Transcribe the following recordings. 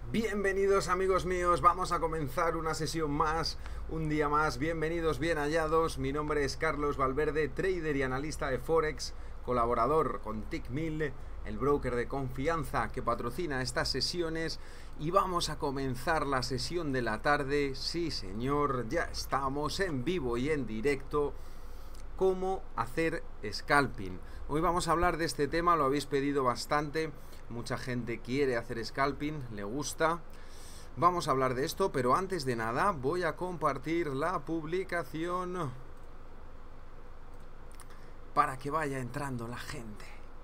Bienvenidos amigos míos, vamos a comenzar una sesión más, un día más, bienvenidos, bien hallados. Mi nombre es Carlos Valverde, trader y analista de Forex, colaborador con Tickmill, el broker de confianza que patrocina estas sesiones. Y vamos a comenzar la sesión de la tarde, sí señor, ya estamos en vivo y en directo. Cómo hacer scalping. Hoy vamos a hablar de este tema, lo habéis pedido bastante. Mucha gente quiere hacer scalping, le gusta. Vamos a hablar de esto, pero antes de nada voy a compartir la publicación para que vaya entrando la gente.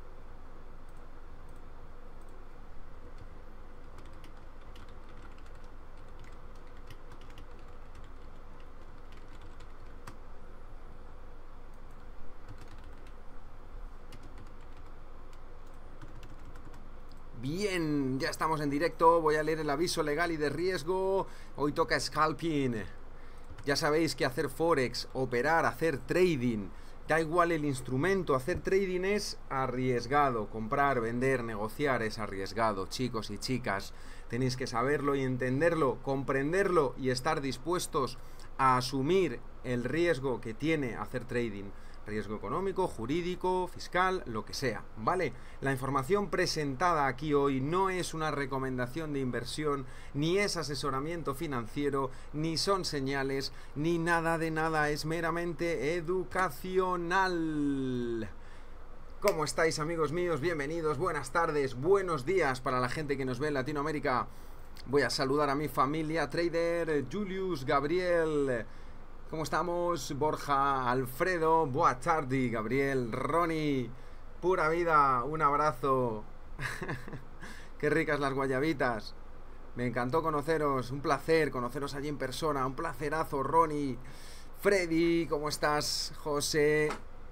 Bien, ya estamos en directo, voy a leer el aviso legal y de riesgo. Hoy toca scalping. Ya sabéis que hacer forex, operar, hacer trading, da igual el instrumento, hacer trading es arriesgado. Comprar, vender, negociar es arriesgado, chicos y chicas. Tenéis que saberlo y entenderlo, comprenderlo y estar dispuestos a asumir el riesgo que tiene hacer trading. Riesgo económico, jurídico, fiscal, lo que sea, ¿vale? La información presentada aquí hoy no es una recomendación de inversión, ni es asesoramiento financiero, ni son señales, ni nada de nada, es meramente educacional. ¿Cómo estáis, amigos míos? Bienvenidos, buenas tardes, buenos días para la gente que nos ve en Latinoamérica. Voy a saludar a mi familia trader, Julius, Gabriel. ¿Cómo estamos? Borja, Alfredo, boa tarde, Gabriel, Ronnie, pura vida, un abrazo. Qué ricas las guayabitas. Me encantó conoceros, un placer conoceros allí en persona, un placerazo, Ronnie. Freddy, ¿cómo estás? José,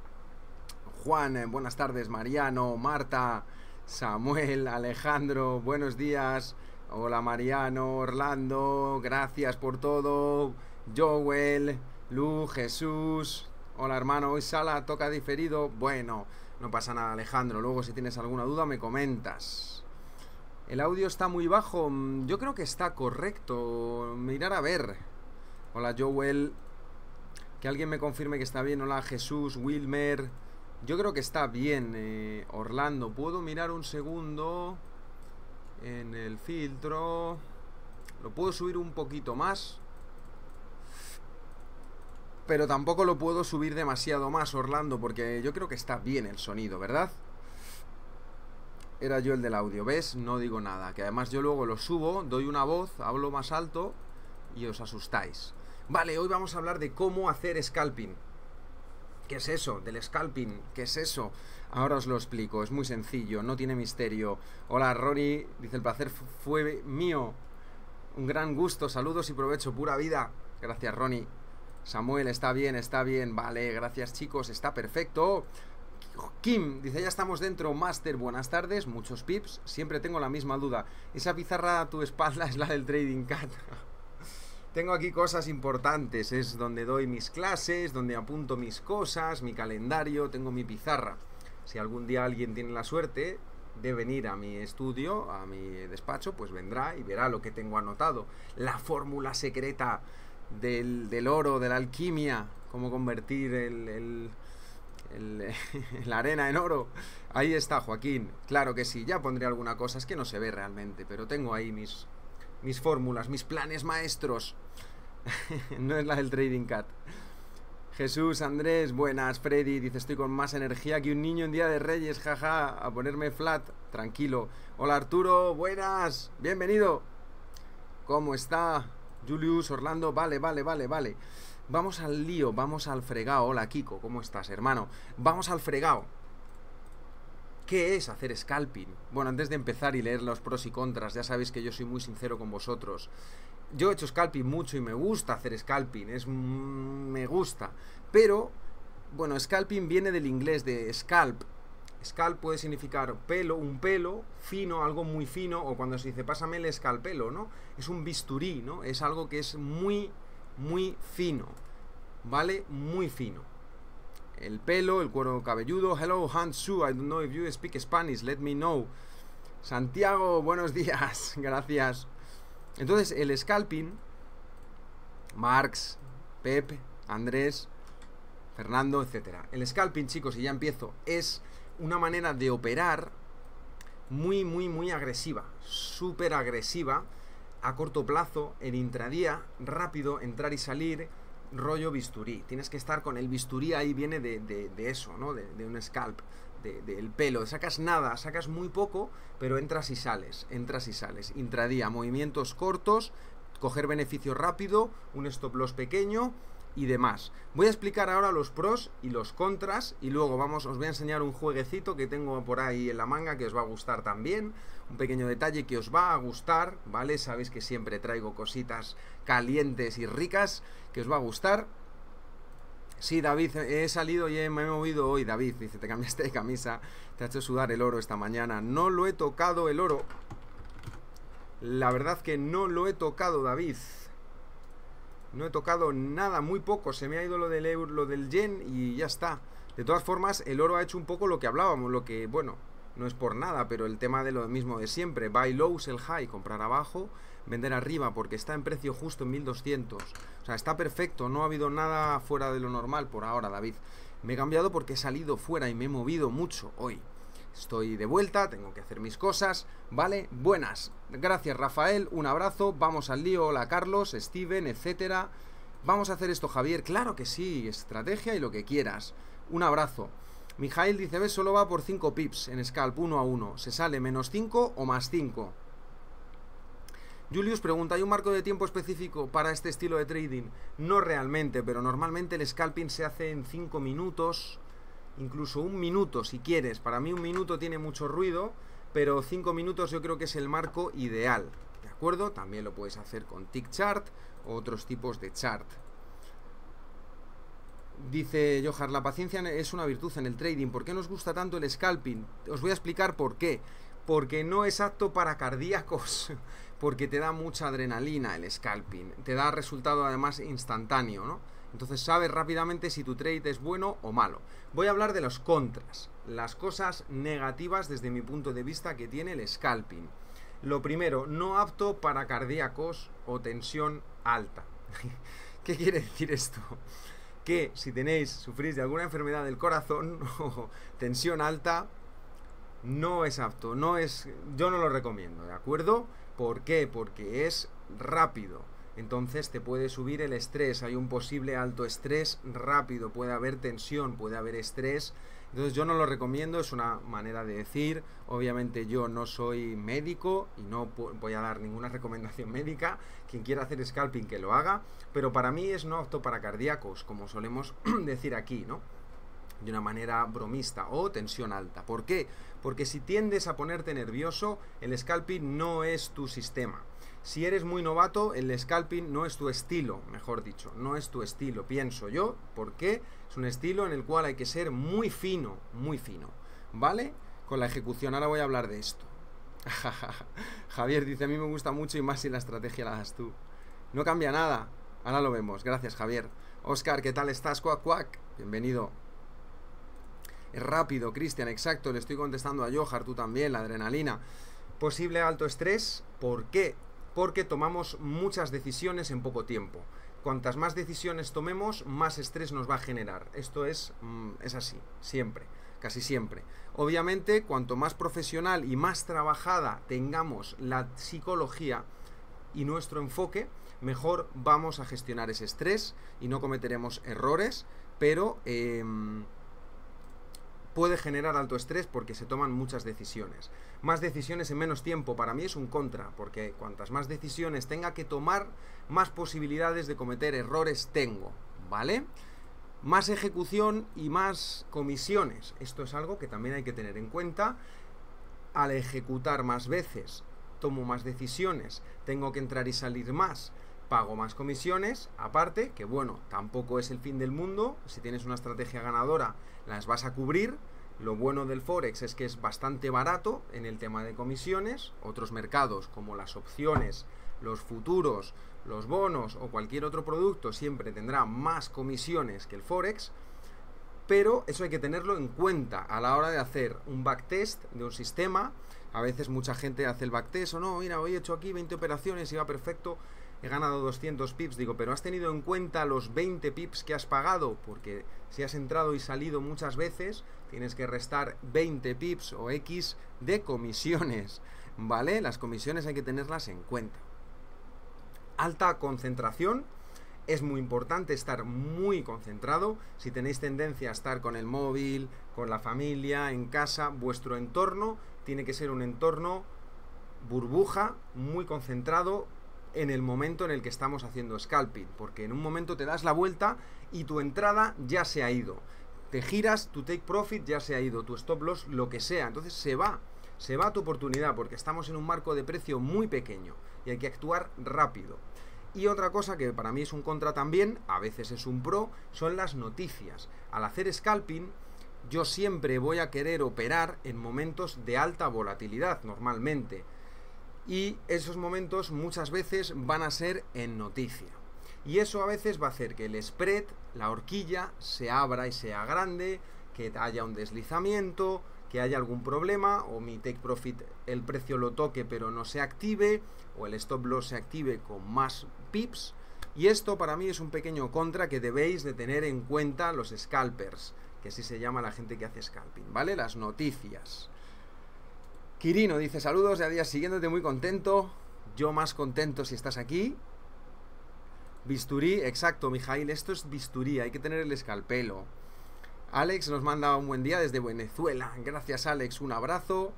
Juan, buenas tardes, Mariano, Marta, Samuel, Alejandro, buenos días. Hola Mariano, Orlando, gracias por todo. Joel, Lu, Jesús. Hola hermano, hoy sala toca diferido. Bueno, no pasa nada Alejandro, luego si tienes alguna duda me comentas. El audio está muy bajo, yo creo que está correcto. Mirar a ver. Hola Joel, que alguien me confirme que está bien. Hola Jesús, Wilmer. Yo creo que está bien. Orlando, ¿puedo mirar un segundo en el filtro? ¿Lo puedo subir un poquito más? Pero tampoco lo puedo subir demasiado más, Orlando, porque yo creo que está bien el sonido, ¿verdad? Era yo el del audio, ¿ves? No digo nada, que además yo luego lo subo, doy una voz, hablo más alto y os asustáis. Vale, hoy vamos a hablar de cómo hacer scalping. ¿Qué es eso? Del scalping, ¿qué es eso? Ahora os lo explico, es muy sencillo, no tiene misterio. Hola, Rory, dice el placer fue mío. Un gran gusto, saludos y provecho, pura vida. Gracias, Ronnie. Samuel, está bien, vale, gracias chicos, está perfecto. Kim, dice, ya estamos dentro, Master, buenas tardes, muchos pips, siempre tengo la misma duda. Esa pizarra a tu espalda es la del Trading Cat. Tengo aquí cosas importantes, es donde doy mis clases, donde apunto mis cosas, mi calendario, tengo mi pizarra. Si algún día alguien tiene la suerte de venir a mi estudio, a mi despacho, pues vendrá y verá lo que tengo anotado. La fórmula secreta del oro, de la alquimia, cómo convertir la arena en oro. Ahí está, Joaquín. Claro que sí, ya pondré alguna cosa, es que no se ve realmente, pero tengo ahí mis fórmulas, mis planes maestros. No es la del Trading Cat. Jesús, Andrés, buenas. Freddy dice, estoy con más energía que un niño en Día de Reyes, jaja, a ponerme flat, tranquilo. Hola Arturo, buenas, bienvenido. ¿Cómo está? Julius, Orlando, vale. Vamos al lío, vamos al fregado. Hola Kiko, ¿cómo estás, hermano? Vamos al fregado. ¿Qué es hacer scalping? Bueno, antes de empezar y leer los pros y contras, ya sabéis que yo soy muy sincero con vosotros. Yo he hecho scalping mucho y me gusta hacer scalping, me gusta. Pero, bueno, scalping viene del inglés de scalp. Scalp puede significar pelo, un pelo fino, algo muy fino, o cuando se dice pásame el escalpelo, ¿no? Es un bisturí, ¿no? Es algo que es muy fino, ¿vale? Muy fino. El pelo, el cuero cabelludo. Hello, Hansu, I don't know if you speak Spanish, let me know. Santiago, buenos días, gracias. Entonces, el scalping, Marx, Pep, Andrés, Fernando, etcétera. El scalping, chicos, y ya empiezo, es una manera de operar muy agresiva, súper agresiva, a corto plazo, en intradía, rápido, entrar y salir, rollo bisturí. Tienes que estar con el bisturí, ahí viene de eso, ¿no? De un scalp, del pelo. Sacas nada, sacas muy poco, pero entras y sales. Intradía, movimientos cortos, coger beneficio rápido, un stop loss pequeño y demás. Voy a explicar ahora los pros y los contras y luego os voy a enseñar un jueguecito que tengo por ahí en la manga que os va a gustar también, un pequeño detalle que os va a gustar, ¿vale? Sabéis que siempre traigo cositas calientes y ricas que os va a gustar. Sí, David, he salido y me he movido hoy. David, dice, te cambiaste de camisa, te ha hecho sudar el oro esta mañana. No lo he tocado el oro. La verdad que no lo he tocado, David. No he tocado nada, muy poco. Se me ha ido lo del yen y ya está. De todas formas, el oro ha hecho un poco lo que hablábamos, lo que, bueno, no es por nada, pero el tema de lo mismo de siempre. Buy low, sell high, comprar abajo, vender arriba, porque está en precio justo en 1200. O sea, está perfecto, no ha habido nada fuera de lo normal por ahora, David. Me he cambiado porque he salido fuera y me he movido mucho hoy. Estoy de vuelta, tengo que hacer mis cosas, ¿vale? Buenas. Gracias, Rafael, un abrazo, vamos al lío. Hola, Carlos, Steven, etcétera. Vamos a hacer esto, Javier. Claro que sí, estrategia y lo que quieras. Un abrazo. Mijail dice, ¿ves? Solo va por 5 pips en scalp, 1 a 1. ¿Se sale menos 5 o más 5? Julius pregunta, ¿hay un marco de tiempo específico para este estilo de trading? No realmente, pero normalmente el scalping se hace en 5 minutos, incluso 1 minuto si quieres. Para mí 1 minuto tiene mucho ruido, pero 5 minutos yo creo que es el marco ideal, ¿de acuerdo? También lo puedes hacer con tick chart o otros tipos de chart. Dice Johar, la paciencia es una virtud en el trading. ¿Por qué nos gusta tanto el scalping? Os voy a explicar por qué. Porque no es apto para cardíacos, porque te da mucha adrenalina el scalping, te da resultado además instantáneo, ¿no? Entonces sabes rápidamente si tu trade es bueno o malo. Voy a hablar de los contras, las cosas negativas desde mi punto de vista que tiene el scalping. Lo primero, no apto para cardíacos o tensión alta. ¿Qué quiere decir esto? Que si sufrís de alguna enfermedad del corazón o tensión alta, no es apto, yo no lo recomiendo, ¿de acuerdo? ¿Por qué? Porque es rápido, entonces te puede subir el estrés, hay un posible alto estrés rápido, puede haber tensión, puede haber estrés, entonces yo no lo recomiendo, es una manera de decir, obviamente yo no soy médico y no voy a dar ninguna recomendación médica, quien quiera hacer scalping que lo haga, pero para mí es no apto para cardíacos, como solemos decir aquí, ¿no? De una manera bromista, o tensión alta. ¿Por qué? Porque si tiendes a ponerte nervioso, el scalping no es tu sistema. Si eres muy novato, el scalping no es tu estilo, mejor dicho, no es tu estilo, pienso yo, porque es un estilo en el cual hay que ser muy fino, ¿vale? Con la ejecución, ahora voy a hablar de esto. Javier dice, a mí me gusta mucho y más si la estrategia la das tú. No cambia nada, ahora lo vemos, gracias Javier. Oscar, ¿qué tal estás? Cuac, cuac, bienvenido. Es rápido, Cristian, exacto, le estoy contestando a Johar, tú también, la adrenalina. Posible alto estrés, ¿por qué? Porque tomamos muchas decisiones en poco tiempo. Cuantas más decisiones tomemos, más estrés nos va a generar. Esto es así, siempre, casi siempre. Obviamente, cuanto más profesional y más trabajada tengamos la psicología y nuestro enfoque, mejor vamos a gestionar ese estrés y no cometeremos errores, pero puede generar alto estrés porque se toman muchas decisiones. Más decisiones en menos tiempo para mí es un contra, porque cuantas más decisiones tenga que tomar, más posibilidades de cometer errores tengo, ¿vale? Más ejecución y más comisiones. Esto es algo que también hay que tener en cuenta. Al ejecutar más veces, tomo más decisiones, tengo que entrar y salir más, pago más comisiones, aparte que bueno, tampoco es el fin del mundo, si tienes una estrategia ganadora las vas a cubrir. Lo bueno del Forex es que es bastante barato en el tema de comisiones. Otros mercados como las opciones, los futuros, los bonos o cualquier otro producto siempre tendrá más comisiones que el Forex, pero eso hay que tenerlo en cuenta a la hora de hacer un backtest de un sistema, A veces mucha gente hace el backtest o no, mira, hoy he hecho aquí 20 operaciones y va perfecto, he ganado 200 pips. Digo, pero ¿has tenido en cuenta los 20 pips que has pagado? Porque si has entrado y salido muchas veces, tienes que restar 20 pips o X de comisiones, ¿vale? Las comisiones hay que tenerlas en cuenta. Alta concentración. Es muy importante estar muy concentrado. Si tenéis tendencia a estar con el móvil, con la familia, en casa, vuestro entorno tiene que ser un entorno burbuja, muy concentrado en el momento en el que estamos haciendo scalping, porque en un momento te das la vuelta y tu entrada ya se ha ido. Te giras, tu take profit ya se ha ido, tu stop loss, lo que sea. Entonces se va tu oportunidad, porque estamos en un marco de precio muy pequeño y hay que actuar rápido. Y otra cosa que para mí es un contra también, a veces es un pro, son las noticias. Al hacer scalping, yo siempre voy a querer operar en momentos de alta volatilidad, normalmente. Y esos momentos muchas veces van a ser en noticia. Y eso a veces va a hacer que el spread, la horquilla, se abra y sea grande, que haya un deslizamiento, que haya algún problema, o mi take profit, el precio lo toque pero no se active, o el stop loss se active con más pips. Y esto para mí es un pequeño contra que debéis de tener en cuenta los scalpers, que así se llama la gente que hace scalping, ¿vale? Las noticias. Quirino dice, saludos de a día siguiéndote, muy contento. Yo más contento si estás aquí. Bisturí, exacto, Mijail, esto es bisturí, hay que tener el escalpelo. Alex nos manda un buen día desde Venezuela. Gracias, Alex, un abrazo.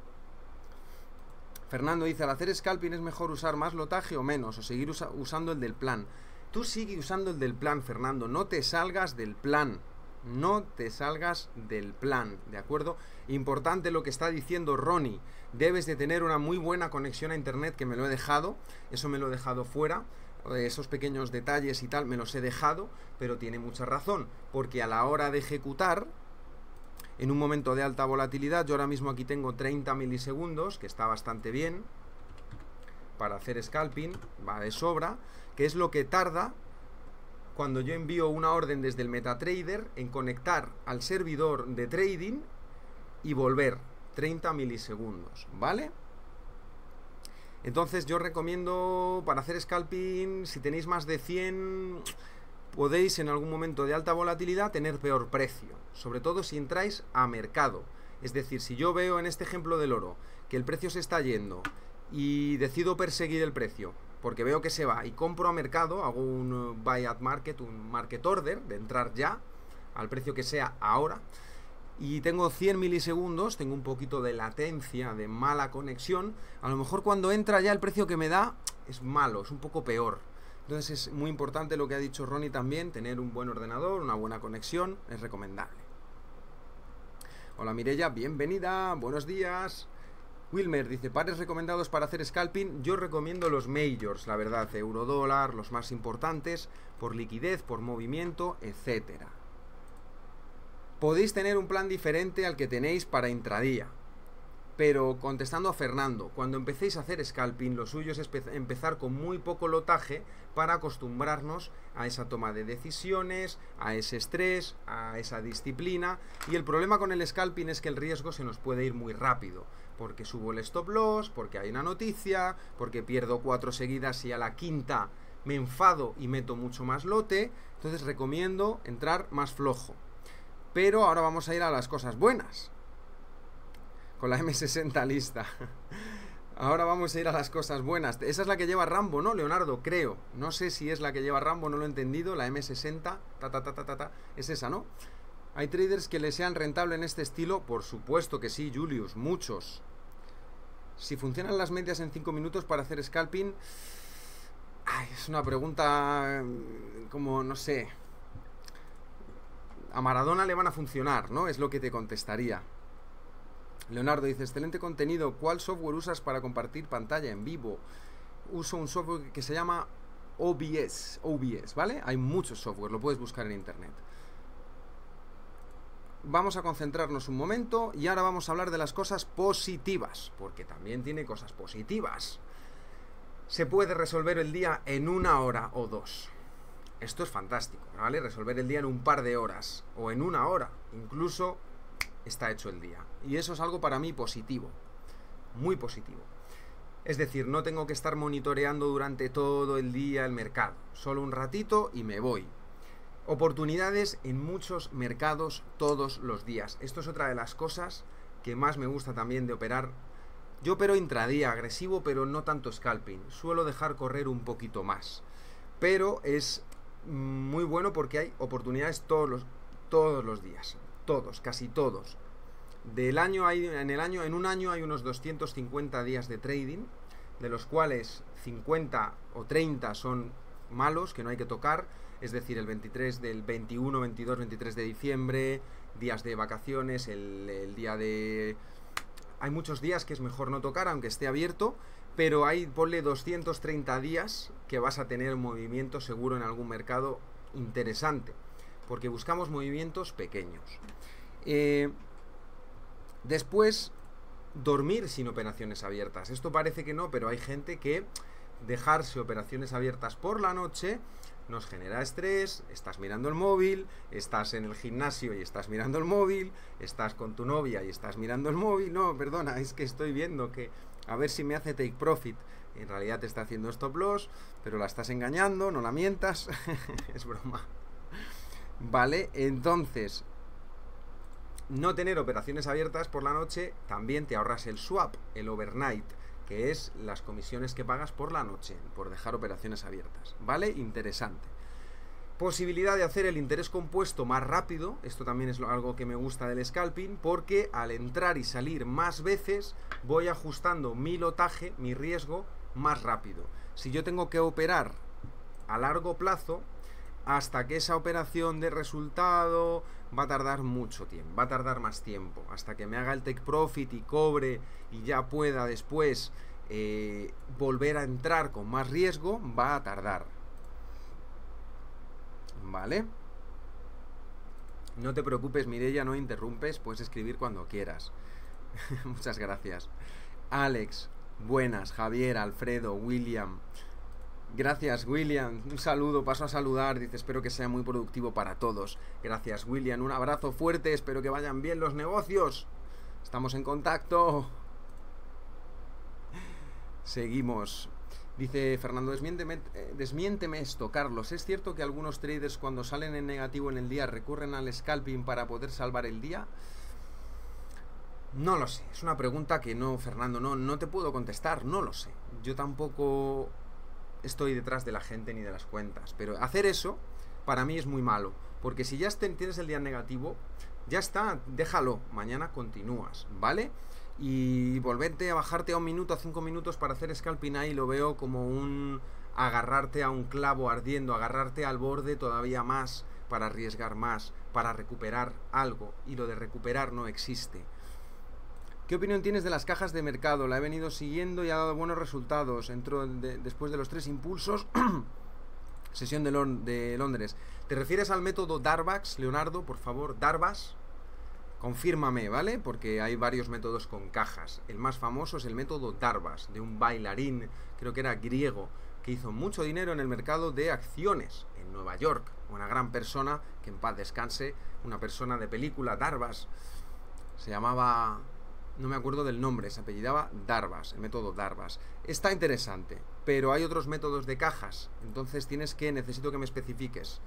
Fernando dice, al hacer scalping es mejor usar más lotaje o menos, o seguir usando el del plan. Tú sigue usando el del plan, Fernando, no te salgas del plan. No te salgas del plan, ¿de acuerdo? Importante lo que está diciendo Ronnie. Debes de tener una muy buena conexión a internet, que me lo he dejado. Eso me lo he dejado fuera. Esos pequeños detalles y tal me los he dejado, pero tiene mucha razón, porque a la hora de ejecutar, en un momento de alta volatilidad, yo ahora mismo aquí tengo 30 milisegundos, que está bastante bien para hacer scalping, va de sobra, que es lo que tarda cuando yo envío una orden desde el MetaTrader en conectar al servidor de trading y volver. 30 milisegundos, ¿vale? Entonces yo recomiendo para hacer scalping, si tenéis más de 100, podéis en algún momento de alta volatilidad tener peor precio, sobre todo si entráis a mercado. Es decir, si yo veo en este ejemplo del oro que el precio se está yendo y decido perseguir el precio, porque veo que se va y compro a mercado, hago un buy at market, un market order, de entrar ya al precio que sea ahora, y tengo 100 milisegundos, tengo un poquito de latencia, de mala conexión, a lo mejor cuando entra ya el precio que me da es malo, es un poco peor. Entonces es muy importante lo que ha dicho Ronnie también, tener un buen ordenador, una buena conexión, es recomendable. Hola Mireia, bienvenida, buenos días. Wilmer dice, pares recomendados para hacer scalping. Yo recomiendo los majors, la verdad, eurodólar, los más importantes, por liquidez, por movimiento, etcétera. Podéis tener un plan diferente al que tenéis para intradía, pero contestando a Fernando, cuando empecéis a hacer scalping, lo suyo es empezar con muy poco lotaje para acostumbrarnos a esa toma de decisiones, a ese estrés, a esa disciplina. Y el problema con el scalping es que el riesgo se nos puede ir muy rápido, porque subo el stop loss, porque hay una noticia, porque pierdo 4 seguidas y a la quinta me enfado y meto mucho más lote. Entonces recomiendo entrar más flojo. Pero ahora vamos a ir a las cosas buenas. Con la M60 lista. Ahora vamos a ir a las cosas buenas. Esa es la que lleva Rambo, ¿no, Leonardo? Creo. No sé si es la que lleva Rambo, no lo he entendido. La M60, es esa, ¿no? ¿Hay traders que le sean rentable en este estilo? Por supuesto que sí, Julius, muchos. Si funcionan las medias en 5 minutos para hacer scalping... Ay, es una pregunta como, no sé... A Maradona le van a funcionar, ¿no? Es lo que te contestaría. Leonardo dice, excelente contenido. ¿Cuál software usas para compartir pantalla en vivo? Uso un software que se llama OBS, ¿vale? Hay muchos software, lo puedes buscar en internet. Vamos a concentrarnos un momento y ahora vamos a hablar de las cosas positivas, porque también tiene cosas positivas. Se puede resolver el día en 1 hora o 2. Esto es fantástico, ¿vale? Resolver el día en un par de horas o en 1 hora, incluso está hecho el día. Y eso es algo para mí positivo. muy positivo. Es decir, no tengo que estar monitoreando durante todo el día el mercado, solo un ratito y me voy. Oportunidades en muchos mercados todos los días. Esto es otra de las cosas que más me gusta también de operar. Yo opero intradía, agresivo, pero no tanto scalping. Suelo dejar correr un poquito más. Pero es muy bueno porque hay oportunidades todos los días. Todos, casi todos. En un año hay unos 250 días de trading, de los cuales 50 o 30 son malos, que no hay que tocar. Es decir, el 21, 22, 23 de diciembre, días de vacaciones, el día de... Hay muchos días que es mejor no tocar, aunque esté abierto, pero ponle 230 días que vas a tener movimiento seguro en algún mercado interesante, porque buscamos movimientos pequeños. Después, dormir sin operaciones abiertas. Esto parece que no, pero hay gente que dejarse operaciones abiertas por la noche nos genera estrés. Estás mirando el móvil, estás en el gimnasio y estás mirando el móvil, estás con tu novia y estás mirando el móvil. No, perdona, es que estoy viendo que a ver si me hace take profit. En realidad te está haciendo stop loss, pero la estás engañando, no la mientas. Es broma. Vale, entonces, no tener operaciones abiertas por la noche, también te ahorras el swap, el overnight, que es las comisiones que pagas por la noche, por dejar operaciones abiertas, ¿vale? Interesante. Posibilidad de hacer el interés compuesto más rápido, esto también es algo que me gusta del scalping, porque al entrar y salir más veces, voy ajustando mi lotaje, mi riesgo, más rápido. Si yo tengo que operar a largo plazo, hasta que esa operación de resultado va a tardar mucho tiempo, va a tardar más tiempo, hasta que me haga el take profit y cobre y ya pueda después volver a entrar con más riesgo, va a tardar. ¿Vale? No te preocupes, Mireia, no interrumpes, puedes escribir cuando quieras. Muchas gracias. Alex, buenas, Javier, Alfredo, William. Gracias, William. Un saludo, paso a saludar. Dice, espero que sea muy productivo para todos. Gracias, William. Un abrazo fuerte. Espero que vayan bien los negocios. Estamos en contacto. Seguimos. Dice Fernando, desmiénteme esto, Carlos. ¿Es cierto que algunos traders cuando salen en negativo en el día recurren al scalping para poder salvar el día? No lo sé. Es una pregunta que no, Fernando, no te puedo contestar. No lo sé. Yo tampoco estoy detrás de la gente ni de las cuentas, pero hacer eso para mí es muy malo, porque si ya tienes el día negativo, ya está, déjalo, mañana continúas, ¿vale? Y volverte a bajarte a 1 minuto, a 5 minutos para hacer scalping ahí lo veo como un agarrarte a un clavo ardiendo, agarrarte al borde todavía más para arriesgar más, para recuperar algo, y lo de recuperar no existe. ¿Qué opinión tienes de las cajas de mercado? La he venido siguiendo y ha dado buenos resultados. Entró después de los 3 impulsos. Sesión de Londres. ¿Te refieres al método Darvax, Leonardo? Por favor, Darvax. Confírmame, ¿vale? Porque hay varios métodos con cajas. El más famoso es el método Darvax, de un bailarín, creo que era griego, que hizo mucho dinero en el mercado de acciones en Nueva York. Una gran persona, que en paz descanse, una persona de película, Darvax. Se llamaba... no me acuerdo del nombre, se apellidaba Darvax, el método Darvax. Está interesante, pero hay otros métodos de cajas, entonces necesito que me especifiques.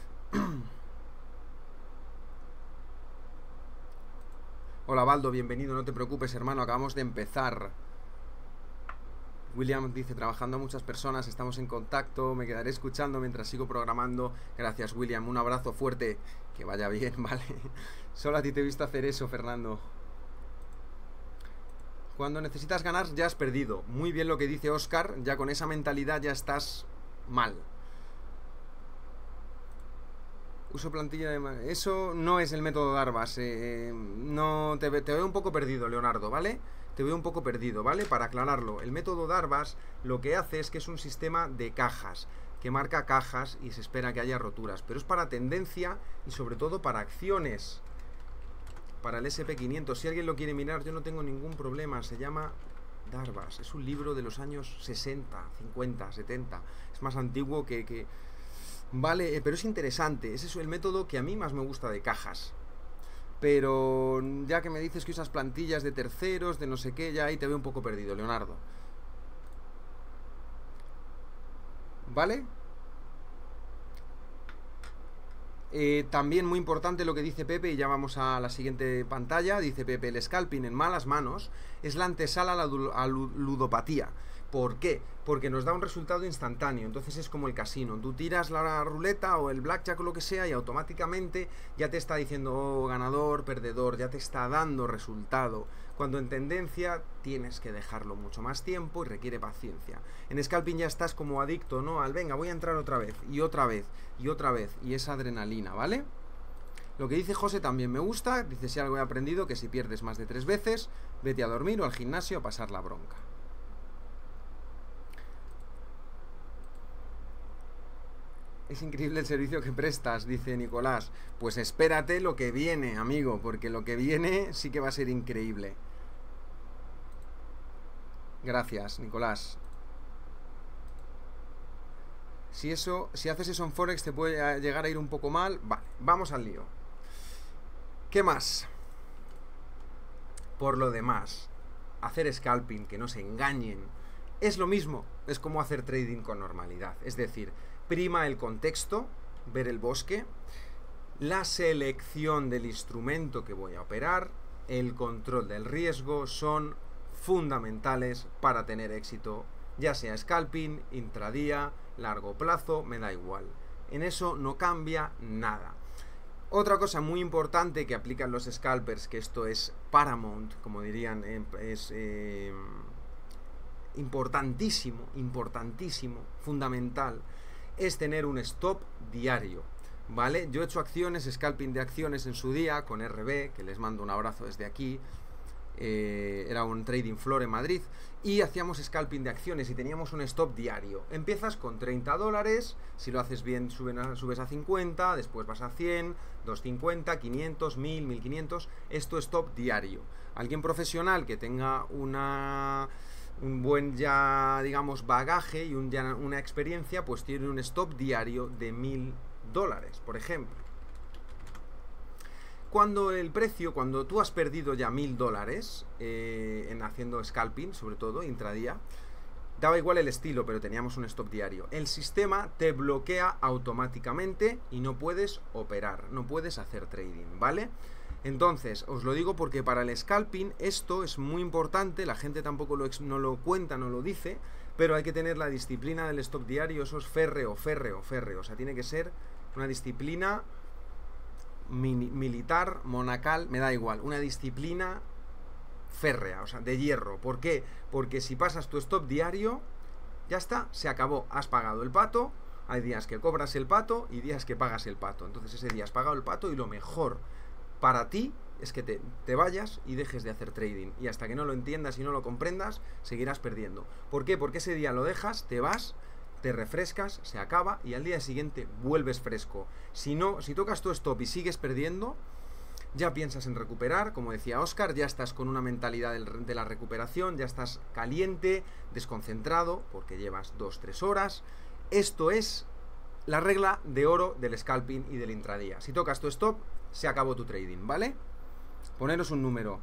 Hola, Baldo, bienvenido, no te preocupes, hermano, acabamos de empezar. William dice, trabajando a muchas personas, estamos en contacto, me quedaré escuchando mientras sigo programando. Gracias, William, un abrazo fuerte, que vaya bien, ¿vale? Solo a ti te he visto hacer eso, Fernando. Cuando necesitas ganar ya has perdido. Muy bien lo que dice Oscar, ya con esa mentalidad ya estás mal. Uso plantilla de... Eso no es el método Darvax. No, te veo un poco perdido, Leonardo, ¿vale? Te veo un poco perdido, ¿vale? Para aclararlo, el método Darvax lo que hace es que es un sistema de cajas, que marca cajas y se espera que haya roturas, pero es para tendencia y sobre todo para acciones. Para el SP500, si alguien lo quiere mirar, yo no tengo ningún problema. Se llama Darvax, es un libro de los años 60, 50, 70. Es más antiguo que... Vale, pero es interesante. Ese es el método que a mí más me gusta de cajas. Pero ya que me dices que usas plantillas de terceros, de no sé qué, ya ahí te veo un poco perdido, Leonardo. ¿Vale? También muy importante lo que dice Pepe, y ya vamos a la siguiente pantalla. Dice Pepe: el scalping en malas manos es la antesala a la ludopatía. ¿Por qué? Porque nos da un resultado instantáneo. Entonces es como el casino: tú tiras la ruleta o el blackjack o lo que sea y automáticamente ya te está diciendo, oh, ganador, perdedor, ya te está dando resultado. Cuando en tendencia tienes que dejarlo mucho más tiempo y requiere paciencia. En scalping ya estás como adicto, ¿no? Al venga, voy a entrar otra vez y otra vez y otra vez, y esa adrenalina, ¿vale? Lo que dice José también me gusta. Dice: si algo he aprendido, que si pierdes más de 3 veces, vete a dormir o al gimnasio a pasar la bronca. Es increíble el servicio que prestas, dice Nicolás. Pues espérate lo que viene, amigo, porque lo que viene sí que va a ser increíble. Gracias, Nicolás. Si haces eso en Forex te puede llegar a ir un poco mal. Vale, vamos al lío. ¿Qué más? Por lo demás, hacer scalping, que no se engañen, es lo mismo. Es como hacer trading con normalidad. Es decir, prima el contexto, ver el bosque, la selección del instrumento que voy a operar, el control del riesgo son fundamentales para tener éxito, ya sea scalping, intradía, largo plazo, me da igual. En eso no cambia nada. Otra cosa muy importante que aplican los scalpers, que esto es paramount, como dirían, es importantísimo, fundamental, es tener un stop diario, ¿vale? Yo he hecho scalping de acciones en su día con RB, que les mando un abrazo desde aquí. Era un trading floor en Madrid y hacíamos scalping de acciones y teníamos un stop diario. Empiezas con $30, si lo haces bien subes a 50, después vas a 100, 250, 500, 1000, 1500. Esto es stop diario. Alguien profesional que tenga un buen ya, digamos, bagaje y una experiencia, pues tiene un stop diario de $1000, por ejemplo. Cuando tú has perdido ya $1000 en haciendo scalping, sobre todo intradía, daba igual el estilo, pero teníamos un stop diario. El sistema te bloquea automáticamente y no puedes operar, no puedes hacer trading, ¿vale? Entonces, os lo digo porque para el scalping esto es muy importante. La gente tampoco no lo cuenta, no lo dice, pero hay que tener la disciplina del stop diario. Eso es férreo. O sea, tiene que ser una disciplina militar, monacal, me da igual, una disciplina férrea, o sea, de hierro. ¿Por qué? Porque si pasas tu stop diario, ya está, se acabó, has pagado el pato. Hay días que cobras el pato y días que pagas el pato. Entonces ese día has pagado el pato y lo mejor para ti es que te vayas y dejes de hacer trading. Y hasta que no lo entiendas y no lo comprendas, seguirás perdiendo. ¿Por qué? Porque ese día lo dejas, te vas, te refrescas, se acaba y al día siguiente vuelves fresco. Si tocas tu stop y sigues perdiendo, ya piensas en recuperar, como decía Oscar, ya estás con una mentalidad de la recuperación, ya estás caliente, desconcentrado, porque llevas 2-3 horas. Esto es la regla de oro del scalping y del intradía. Si tocas tu stop, se acabó tu trading, ¿vale? Poneros un número.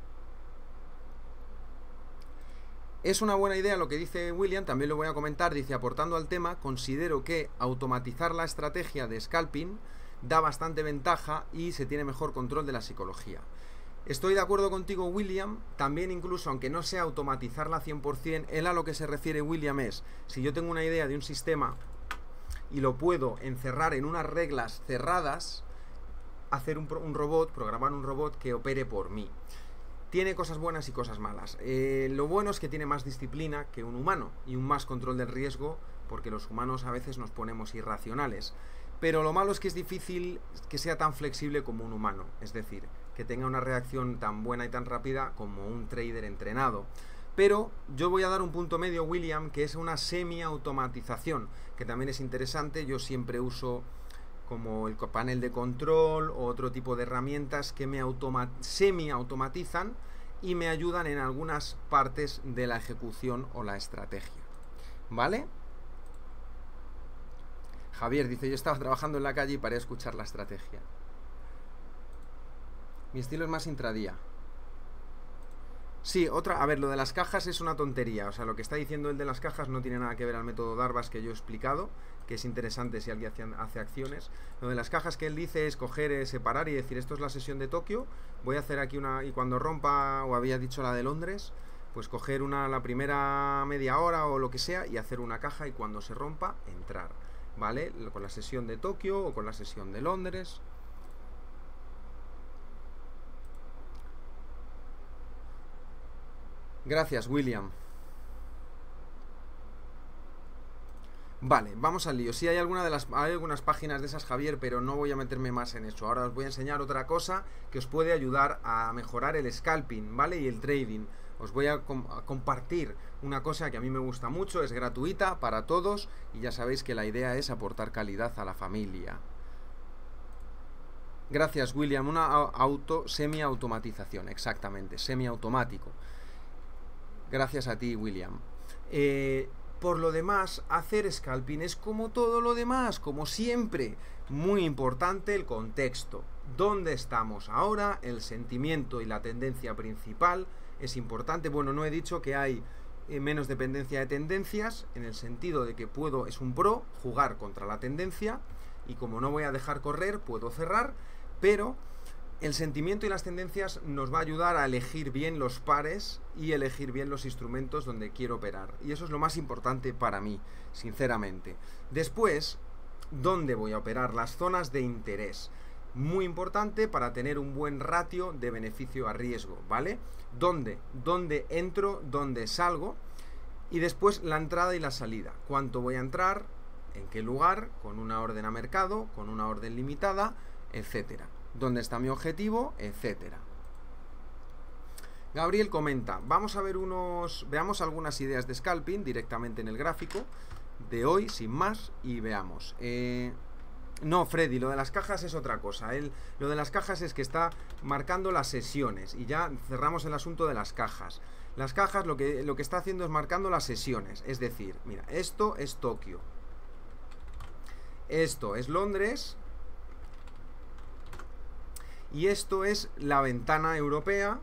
Es una buena idea lo que dice William, también lo voy a comentar. Dice: aportando al tema, considero que automatizar la estrategia de scalping da bastante ventaja y se tiene mejor control de la psicología. Estoy de acuerdo contigo, William. También, incluso aunque no sea automatizarla 100%, él a lo que se refiere, William, es: si yo tengo una idea de un sistema y lo puedo encerrar en unas reglas cerradas, hacer un robot, programar un robot que opere por mí. Tiene cosas buenas y cosas malas. Lo bueno es que tiene más disciplina que un humano y un más control del riesgo, porque los humanos a veces nos ponemos irracionales. Pero lo malo es que es difícil que sea tan flexible como un humano, es decir, que tenga una reacción tan buena y tan rápida como un trader entrenado. Pero yo voy a dar un punto medio, William, que es una semi-automatización, que también es interesante. Yo siempre uso como el panel de control o otro tipo de herramientas que me semi-automatizan y me ayudan en algunas partes de la ejecución o la estrategia, ¿vale? Javier dice: yo estaba trabajando en la calle y paré a escuchar la estrategia. Mi estilo es más intradía. Sí, otra, a ver, lo de las cajas es una tontería. O sea, lo que está diciendo el de las cajas no tiene nada que ver al método Darvas que yo he explicado, que es interesante si alguien hace acciones. Lo de las cajas que él dice es coger, separar y decir, esto es la sesión de Tokio, voy a hacer aquí una, y cuando rompa, o había dicho la de Londres, pues coger la primera media hora o lo que sea y hacer una caja y cuando se rompa, entrar, ¿vale? Con la sesión de Tokio o con la sesión de Londres. Gracias, William. Vale, vamos al lío. Sí, hay algunas páginas de esas, Javier, pero no voy a meterme más en eso. Ahora os voy a enseñar otra cosa que os puede ayudar a mejorar el scalping, ¿vale? Y el trading. Os voy a compartir una cosa que a mí me gusta mucho, es gratuita para todos y ya sabéis que la idea es aportar calidad a la familia. Gracias, William. Una semi-automatización, exactamente, semiautomático. Gracias a ti, William. Por lo demás, hacer scalping es como todo lo demás, como siempre. Muy importante el contexto. ¿Dónde estamos ahora? El sentimiento y la tendencia principal es importante. Bueno, no he dicho que hay menos dependencia de tendencias, en el sentido de que es un pro jugar contra la tendencia, y como no voy a dejar correr, puedo cerrar, pero el sentimiento y las tendencias nos va a ayudar a elegir bien los pares y elegir bien los instrumentos donde quiero operar. Y eso es lo más importante para mí, sinceramente. Después, ¿dónde voy a operar? Las zonas de interés. Muy importante para tener un buen ratio de beneficio a riesgo, ¿vale? ¿Dónde entro? ¿Dónde salgo? Y después la entrada y la salida. ¿Cuánto voy a entrar? ¿En qué lugar? ¿Con una orden a mercado? ¿Con una orden limitada? Etcétera. ¿Dónde está mi objetivo? Etcétera. Gabriel comenta, veamos algunas ideas de scalping directamente en el gráfico de hoy, sin más, y veamos. No, Freddy, lo de las cajas es otra cosa. Lo de las cajas es que está marcando las sesiones y ya cerramos el asunto de las cajas. Las cajas lo que está haciendo es marcando las sesiones, es decir, mira, esto es Tokio, esto es Londres, y esto es la ventana europea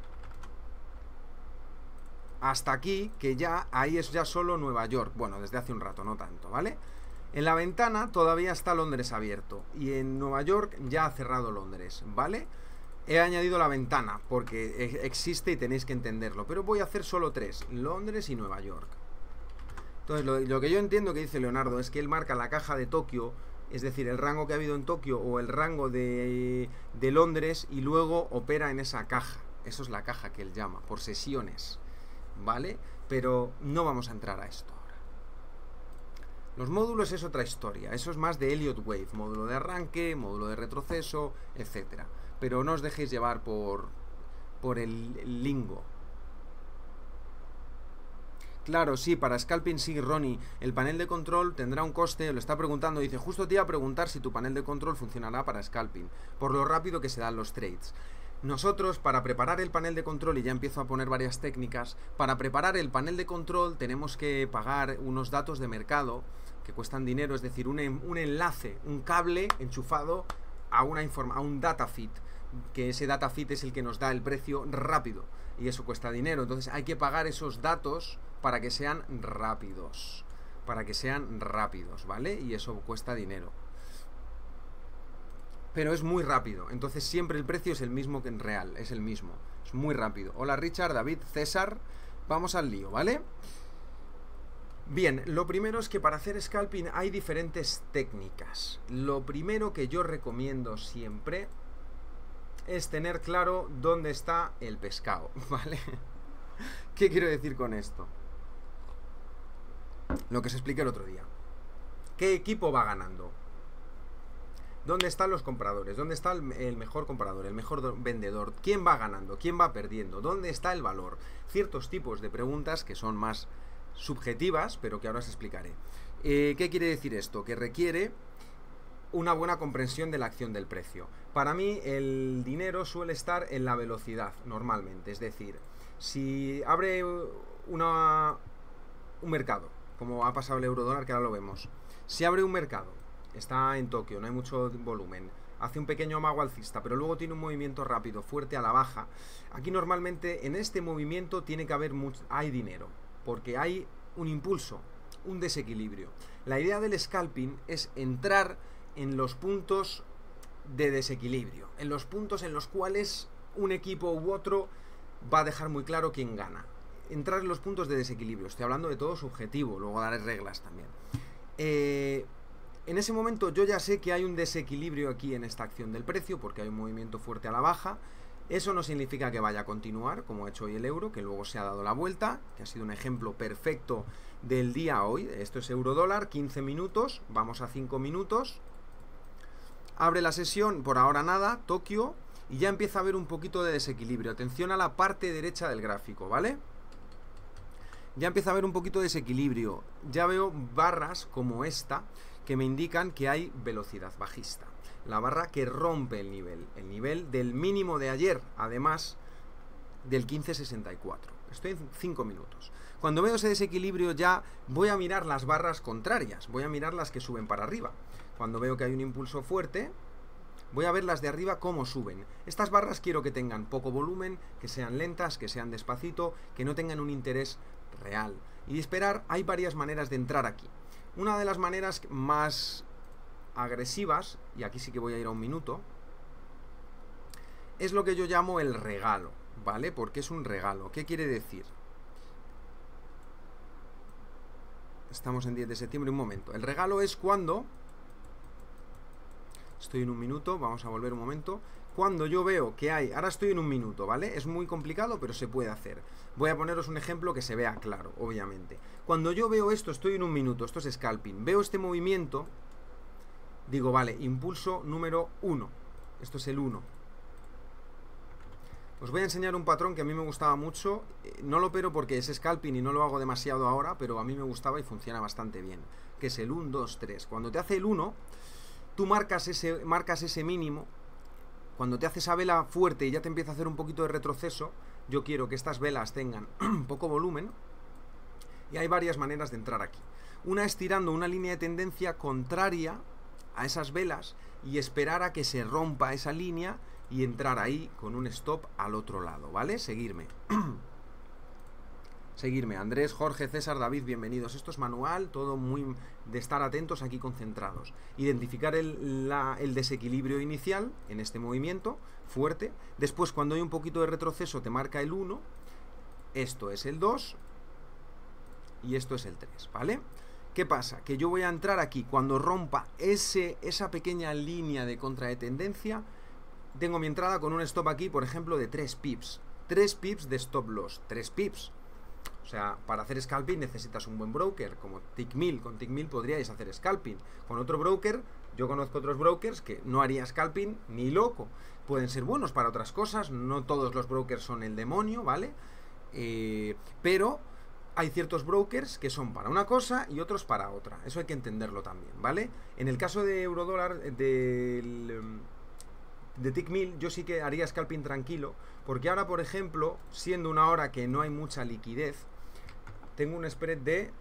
hasta aquí, que ya ahí es ya solo Nueva York. Bueno, desde hace un rato, no tanto, ¿vale? En la ventana todavía está Londres abierto y en Nueva York ya ha cerrado Londres, ¿vale? He añadido la ventana porque existe y tenéis que entenderlo, pero voy a hacer solo tres, Londres y Nueva York. Entonces lo que yo entiendo que dice Leonardo es que él marca la caja de Tokio, es decir, el rango que ha habido en Tokio o el rango de Londres, y luego opera en esa caja. Eso es la caja que él llama, por sesiones, ¿vale? Pero no vamos a entrar a esto ahora. Los módulos es otra historia, eso es más de Elliott Wave, módulo de arranque, módulo de retroceso, etcétera. Pero no os dejéis llevar por el lingo. Claro, sí, para scalping sí, Ronnie. El panel de control tendrá un coste, lo está preguntando, dice, justo te iba a preguntar si tu panel de control funcionará para scalping, por lo rápido que se dan los trades. Nosotros, para preparar el panel de control, y ya empiezo a poner varias técnicas, para preparar el panel de control tenemos que pagar unos datos de mercado que cuestan dinero, es decir, un enlace, un cable enchufado a un datafeed, que ese datafeed es el que nos da el precio rápido, y eso cuesta dinero. Entonces hay que pagar esos datos para que sean rápidos, ¿vale? Y eso cuesta dinero. Pero es muy rápido, entonces siempre el precio es el mismo que en real, es el mismo, es muy rápido. Hola Richard, David, César, vamos al lío, ¿vale? Bien, lo primero es que para hacer scalping hay diferentes técnicas. Lo primero que yo recomiendo siempre es tener claro dónde está el pescado, ¿vale? ¿Qué quiero decir con esto? Lo que os expliqué el otro día. ¿Qué equipo va ganando? ¿Dónde están los compradores? ¿Dónde está el mejor comprador, el mejor vendedor? ¿Quién va ganando? ¿Quién va perdiendo? ¿Dónde está el valor? Ciertos tipos de preguntas que son más subjetivas, pero que ahora os explicaré. ¿Qué quiere decir esto? Que requiere una buena comprensión de la acción del precio. Para mí el dinero suele estar en la velocidad, normalmente. Es decir, si abre un mercado, como ha pasado el euro dólar, que ahora lo vemos. Si abre un mercado, está en Tokio, no hay mucho volumen, hace un pequeño amago alcista, pero luego tiene un movimiento rápido, fuerte a la baja, aquí normalmente en este movimiento tiene que haber hay dinero, porque hay un impulso, un desequilibrio. La idea del scalping es entrar en los puntos de desequilibrio, en los puntos en los cuales un equipo u otro va a dejar muy claro quién gana. Entrar en los puntos de desequilibrio. Estoy hablando de todo subjetivo, luego daré reglas también. En ese momento yo ya sé que hay un desequilibrio aquí en esta acción del precio, porque hay un movimiento fuerte a la baja. Eso no significa que vaya a continuar, como ha hecho hoy el euro, que luego se ha dado la vuelta, que ha sido un ejemplo perfecto del día hoy. Esto es euro dólar, 15 minutos, vamos a 5 minutos. Abre la sesión, por ahora nada, Tokio, y ya empieza a haber un poquito de desequilibrio. Atención a la parte derecha del gráfico, ¿vale? Ya empieza a haber un poquito de desequilibrio. Ya veo barras como esta que me indican que hay velocidad bajista. La barra que rompe el nivel del mínimo de ayer, además del 15.64. Estoy en 5 minutos. Cuando veo ese desequilibrio ya voy a mirar las barras contrarias, voy a mirar las que suben para arriba. Cuando veo que hay un impulso fuerte, voy a ver las de arriba cómo suben. Estas barras quiero que tengan poco volumen, que sean lentas, que sean despacito, que no tengan un interés real. Y esperar, hay varias maneras de entrar aquí. Una de las maneras más agresivas, y aquí sí que voy a ir a un minuto, es lo que yo llamo el regalo, ¿vale? Porque es un regalo. ¿Qué quiere decir? Estamos en 10 de septiembre, un momento. El regalo es cuando... Estoy en un minuto, vamos a volver un momento. Cuando yo veo que hay... Ahora estoy en un minuto, ¿vale? Es muy complicado, pero se puede hacer. Voy a poneros un ejemplo que se vea claro, obviamente. Cuando yo veo esto, estoy en un minuto, esto es scalping. Veo este movimiento, digo, vale, impulso número 1. Esto es el 1. Os voy a enseñar un patrón que a mí me gustaba mucho. No lo opero porque es scalping y no lo hago demasiado ahora, pero a mí me gustaba y funciona bastante bien. Que es el 1, 2, 3. Cuando te hace el 1... Tú marcas ese mínimo. Cuando te hace esa vela fuerte y ya te empieza a hacer un poquito de retroceso, yo quiero que estas velas tengan poco volumen. Y hay varias maneras de entrar aquí. Una es tirando una línea de tendencia contraria a esas velas y esperar a que se rompa esa línea y entrar ahí con un stop al otro lado, ¿vale? Seguirme. Seguirme, Andrés, Jorge, César, David, bienvenidos. Esto es manual, todo muy de estar atentos aquí concentrados. Identificar el desequilibrio inicial en este movimiento fuerte. Después, cuando hay un poquito de retroceso, te marca el 1. Esto es el 2. Y esto es el 3, ¿vale? ¿Qué pasa? Que yo voy a entrar aquí. Cuando rompa esa pequeña línea de contra de tendencia, tengo mi entrada con un stop aquí, por ejemplo, de 3 pips. 3 pips de stop loss. 3 pips. O sea, para hacer scalping necesitas un buen broker, como Tickmill. Con Tickmill podríais hacer scalping. Con otro broker, yo conozco otros brokers que no haría scalping ni loco. Pueden ser buenos para otras cosas, no todos los brokers son el demonio, ¿vale? Pero hay ciertos brokers que son para una cosa y otros para otra. Eso hay que entenderlo también, ¿vale? En el caso de eurodólar, de Tickmill, yo sí que haría scalping tranquilo, porque ahora, por ejemplo, siendo una hora que no hay mucha liquidez, tengo un spread de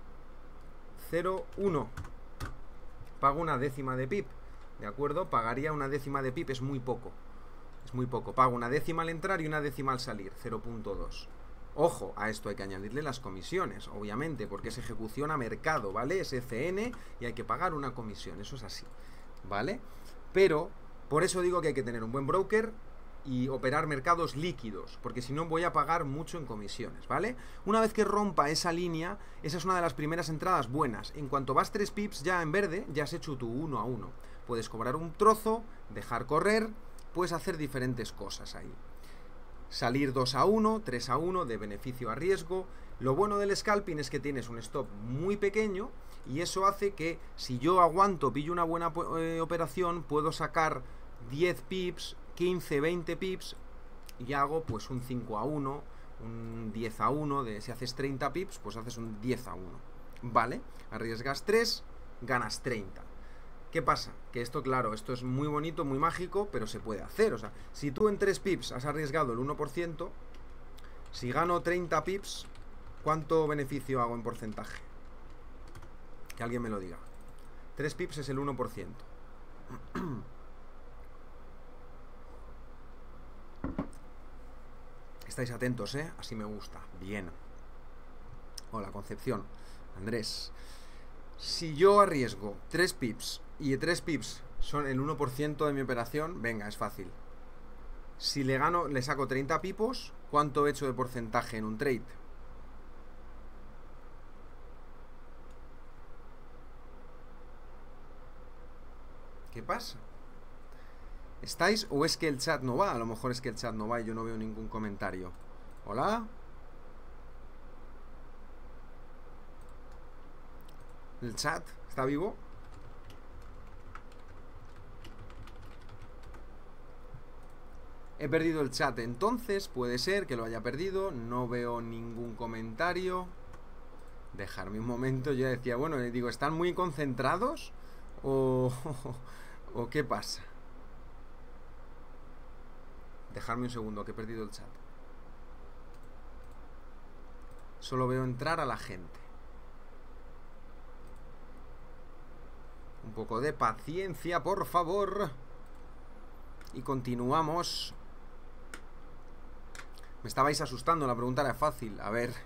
0,1. Pago una décima de pip, ¿de acuerdo? Pagaría una décima de pip, es muy poco. Es muy poco. Pago una décima al entrar y una décima al salir, 0,2. Ojo, a esto hay que añadirle las comisiones, obviamente, porque es ejecución a mercado, ¿vale? Es ECN y hay que pagar una comisión, eso es así, ¿vale? Pero, por eso digo que hay que tener un buen broker y operar mercados líquidos, porque si no voy a pagar mucho en comisiones, ¿vale? Una vez que rompa esa línea, esa es una de las primeras entradas buenas. En cuanto vas 3 pips ya en verde, ya has hecho tu 1 a 1. Puedes cobrar un trozo, dejar correr, puedes hacer diferentes cosas ahí. Salir 2 a 1, 3 a 1 de beneficio a riesgo. Lo bueno del scalping es que tienes un stop muy pequeño y eso hace que si yo aguanto, pillo una buena operación, puedo sacar 10 pips, 15, 20 pips y hago pues un 5 a 1, un 10 a 1, si haces 30 pips, pues haces un 10 a 1, ¿vale? Arriesgas 3, ganas 30. ¿Qué pasa? Que esto, claro, esto es muy bonito, muy mágico, pero se puede hacer. O sea, si tú en 3 pips has arriesgado el 1%, si gano 30 pips, ¿cuánto beneficio hago en porcentaje? Que alguien me lo diga. 3 pips es el 1%. Estáis atentos, ¿eh? Así me gusta. Bien. Hola, Concepción. Andrés. Si yo arriesgo 3 pips y 3 pips son el 1% de mi operación, venga, es fácil. Si le gano, le saco 30 pipos, ¿cuánto he hecho de porcentaje en un trade? ¿Qué pasa? ¿Estáis o es que el chat no va? A lo mejor es que el chat no va y yo no veo ningún comentario. ¿Hola? ¿El chat está vivo? He perdido el chat, entonces puede ser que lo haya perdido. No veo ningún comentario. Dejarme un momento. Yo decía, bueno, digo, ¿están muy concentrados? ¿O, o qué pasa? Dejarme un segundo, que he perdido el chat. Solo veo entrar a la gente. Un poco de paciencia, por favor. Y continuamos. Me estabais asustando, la pregunta era fácil. A ver.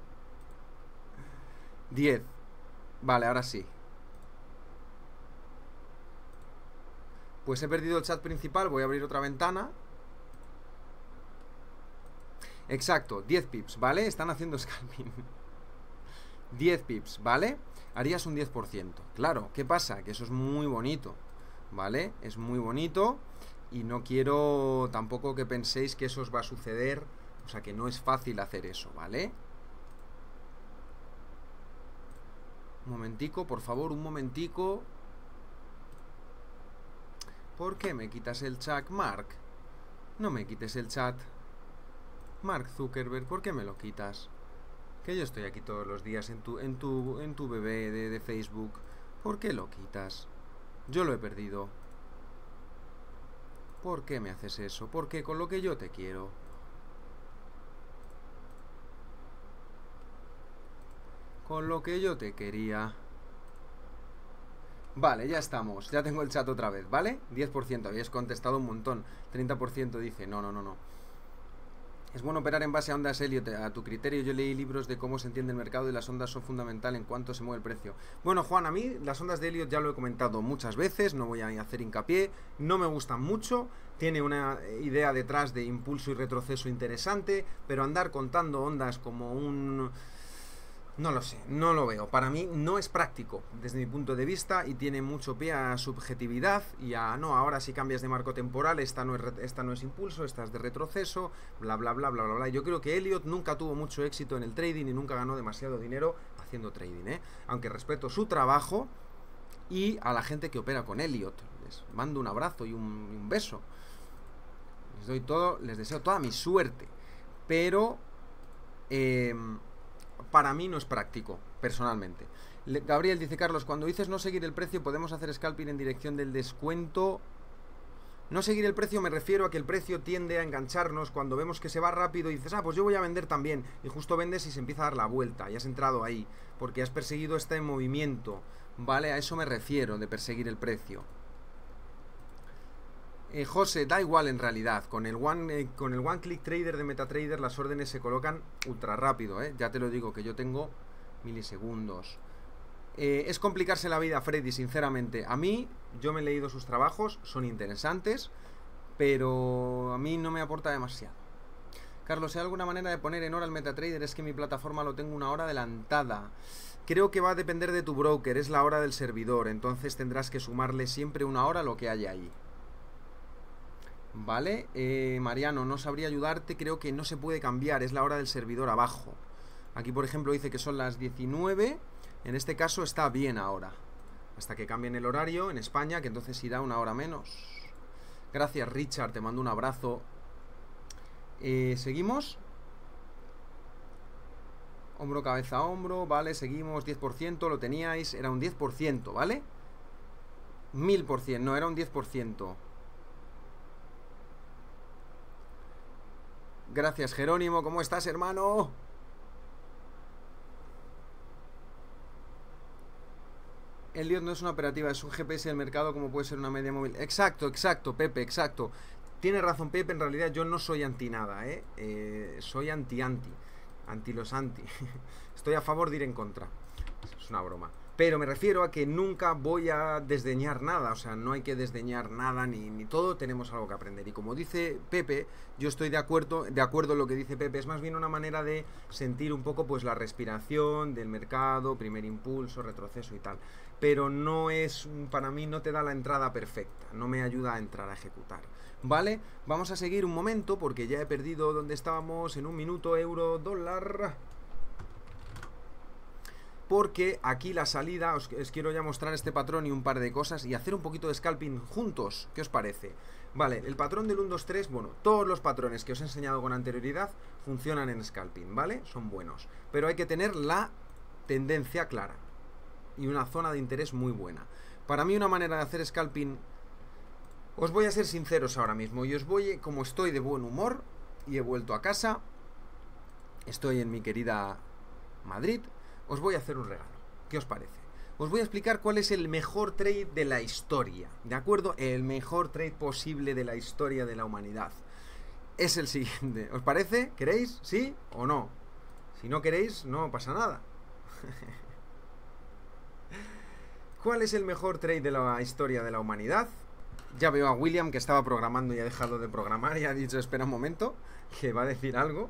10. Vale, ahora sí. Pues he perdido el chat principal, voy a abrir otra ventana. Exacto, 10 pips, ¿vale? Están haciendo scalping. 10 pips, ¿vale? Harías un 10%. Claro, ¿qué pasa? Que eso es muy bonito, ¿vale? Es muy bonito y no quiero tampoco que penséis que eso os va a suceder. O sea, que no es fácil hacer eso, ¿vale? Un momentico, por favor, un momentico. ¿Por qué me quitas el chat, Mark? No me quites el chat. Mark Zuckerberg, ¿por qué me lo quitas? Que yo estoy aquí todos los días en tu bebé de Facebook. ¿Por qué lo quitas? Yo lo he perdido. ¿Por qué me haces eso? ¿Por qué con lo que yo te quiero? Con lo que yo te quería. Vale, ya estamos. Ya tengo el chat otra vez, ¿vale? 10%, habías contestado un montón. 30% dice, no. Es bueno operar en base a ondas Elliott. A tu criterio, yo leí libros de cómo se entiende el mercado y las ondas son fundamentales en cuanto se mueve el precio. Bueno, Juan, a mí las ondas de Elliott ya lo he comentado muchas veces, no voy a hacer hincapié, no me gustan mucho, tiene una idea detrás de impulso y retroceso interesante, pero andar contando ondas como un... No lo sé, no lo veo. Para mí no es práctico desde mi punto de vista y tiene mucho pie a subjetividad y a no, ahora si cambias de marco temporal, esta no es impulso, esta es de retroceso, bla bla bla bla bla bla. Yo creo que Elliott nunca tuvo mucho éxito en el trading y nunca ganó demasiado dinero haciendo trading, ¿eh? Aunque respeto su trabajo y a la gente que opera con Elliott. Les mando un abrazo y un beso. Les deseo toda mi suerte. Pero para mí no es práctico, personalmente. Gabriel dice, Carlos, cuando dices no seguir el precio, podemos hacer scalping en dirección del descuento. No seguir el precio me refiero a que el precio tiende a engancharnos cuando vemos que se va rápido y dices, pues yo voy a vender también. Y justo vendes y se empieza a dar la vuelta y has entrado ahí, porque has perseguido este movimiento, ¿vale? A eso me refiero, de perseguir el precio. José, da igual en realidad. Con el One Click Trader de MetaTrader las órdenes se colocan ultra rápido, ya te lo digo, que yo tengo milisegundos. Es complicarse la vida, Freddy, sinceramente. A mí, yo me he leído sus trabajos, son interesantes, pero a mí no me aporta demasiado. Carlos, ¿hay alguna manera de poner en hora el MetaTrader? Es que mi plataforma lo tengo una hora adelantada. Creo que va a depender de tu broker, es la hora del servidor, entonces tendrás que sumarle siempre una hora a lo que haya ahí. Vale, Mariano, no sabría ayudarte, creo que no se puede cambiar, es la hora del servidor abajo. Aquí por ejemplo dice que son las 19, en este caso está bien ahora. Hasta que cambien el horario en España, que entonces irá una hora menos. Gracias Richard, te mando un abrazo. ¿Seguimos? Hombro, cabeza, hombro, vale, seguimos, 10%, lo teníais, era un 10%, ¿vale? 1000%, no, era un 10%. Gracias, Jerónimo. ¿Cómo estás, hermano? Elliott no es una operativa, es un GPS del mercado como puede ser una media móvil. Exacto, Pepe, exacto. tiene razón Pepe, en realidad yo no soy anti nada, soy anti los anti. Estoy a favor de ir en contra. Es una broma. Pero me refiero a que nunca voy a desdeñar nada, o sea, no hay que desdeñar nada, ni todo tenemos algo que aprender. Y como dice Pepe, yo estoy de acuerdo en lo que dice Pepe, es más bien una manera de sentir un poco pues la respiración del mercado, primer impulso, retroceso y tal. Pero no es, para mí no te da la entrada perfecta, no me ayuda a entrar a ejecutar. ¿Vale? Vamos a seguir un momento porque ya he perdido donde estábamos en un minuto, euro, dólar. Porque aquí la salida, os quiero ya mostrar este patrón y un par de cosas y hacer un poquito de scalping juntos. ¿Qué os parece? Vale, el patrón del 1, 2, 3, bueno, todos los patrones que os he enseñado con anterioridad funcionan en scalping, ¿vale? Son buenos. Pero hay que tener la tendencia clara y una zona de interés muy buena. Para mí una manera de hacer scalping, os voy a ser sinceros ahora mismo, y os voy, como estoy de buen humor y he vuelto a casa, estoy en mi querida Madrid, os voy a hacer un regalo. ¿Qué os parece? Os voy a explicar cuál es el mejor trade de la historia, ¿de acuerdo? El mejor trade posible de la historia de la humanidad. Es el siguiente. ¿Os parece? ¿Queréis? ¿Sí o no? Si no queréis, no pasa nada. ¿Cuál es el mejor trade de la historia de la humanidad? Ya veo a William que estaba programando y ha dejado de programar y ha dicho, espera un momento, que va a decir algo.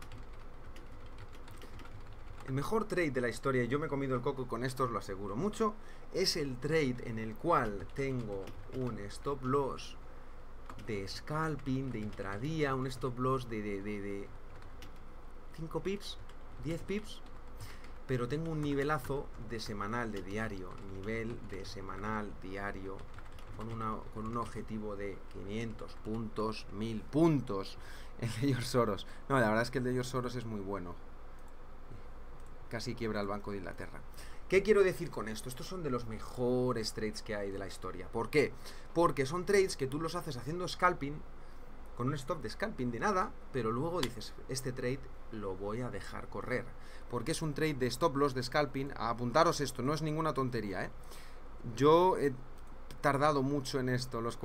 El mejor trade de la historia, y yo me he comido el coco con esto, os lo aseguro mucho, es el trade en el cual tengo un stop loss de scalping, de intradía, un stop loss de 5 pips, 10 pips, pero tengo un nivelazo de semanal, de diario, nivel de semanal, diario, con un objetivo de 500 puntos, 1000 puntos, el de George Soros. No, la verdad es que el de George Soros es muy bueno. Casi quiebra el Banco de Inglaterra. ¿Qué quiero decir con esto? Estos son de los mejores trades que hay de la historia. ¿Por qué? Porque son trades que tú los haces haciendo scalping, con un stop de scalping de nada, pero luego dices, este trade lo voy a dejar correr. Porque es un trade de stop loss de scalping. Apuntaros esto, no es ninguna tontería, ¿eh? Yo he tardado mucho en esto, los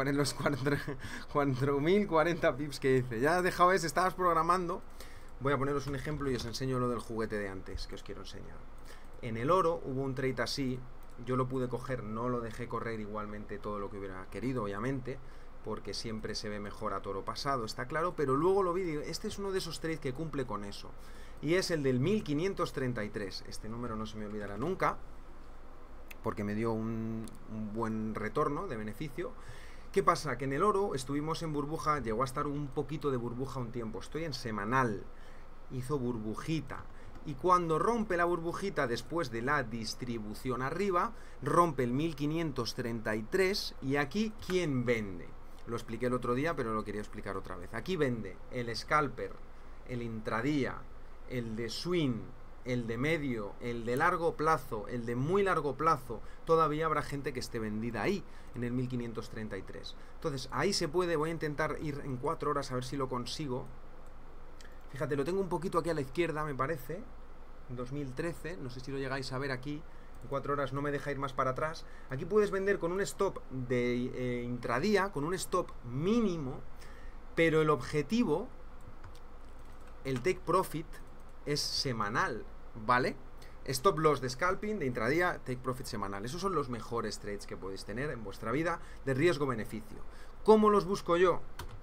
4.040 pips que hice. Ya has dejado ese, estabas programando. Voy a poneros un ejemplo y os enseño lo del juguete de antes, que os quiero enseñar. En el oro hubo un trade así, yo lo pude coger, no lo dejé correr igualmente todo lo que hubiera querido, obviamente, porque siempre se ve mejor a toro pasado, está claro, pero luego lo vi y digo, este es uno de esos trades que cumple con eso. Y es el del 1533, este número no se me olvidará nunca, porque me dio un buen retorno de beneficio. ¿Qué pasa? Que en el oro estuvimos en burbuja, llegó a estar un poquito de burbuja un tiempo, estoy en semanal, hizo burbujita, y cuando rompe la burbujita después de la distribución arriba, rompe el 1533, y aquí, ¿quién vende? Lo expliqué el otro día, pero lo quería explicar otra vez. Aquí vende el scalper, el intradía, el de swing, el de medio, el de largo plazo, el de muy largo plazo. Todavía habrá gente que esté vendida ahí, en el 1533. Entonces, ahí se puede, voy a intentar ir en 4 horas a ver si lo consigo. Fíjate, lo tengo un poquito aquí a la izquierda, me parece, en 2013, no sé si lo llegáis a ver aquí, en 4 horas no me deja ir más para atrás. Aquí puedes vender con un stop de intradía, con un stop mínimo, pero el objetivo, el take profit, es semanal, ¿vale? Stop loss de scalping, de intradía, take profit semanal. Esos son los mejores trades que podéis tener en vuestra vida de riesgo-beneficio. ¿Cómo los busco yo?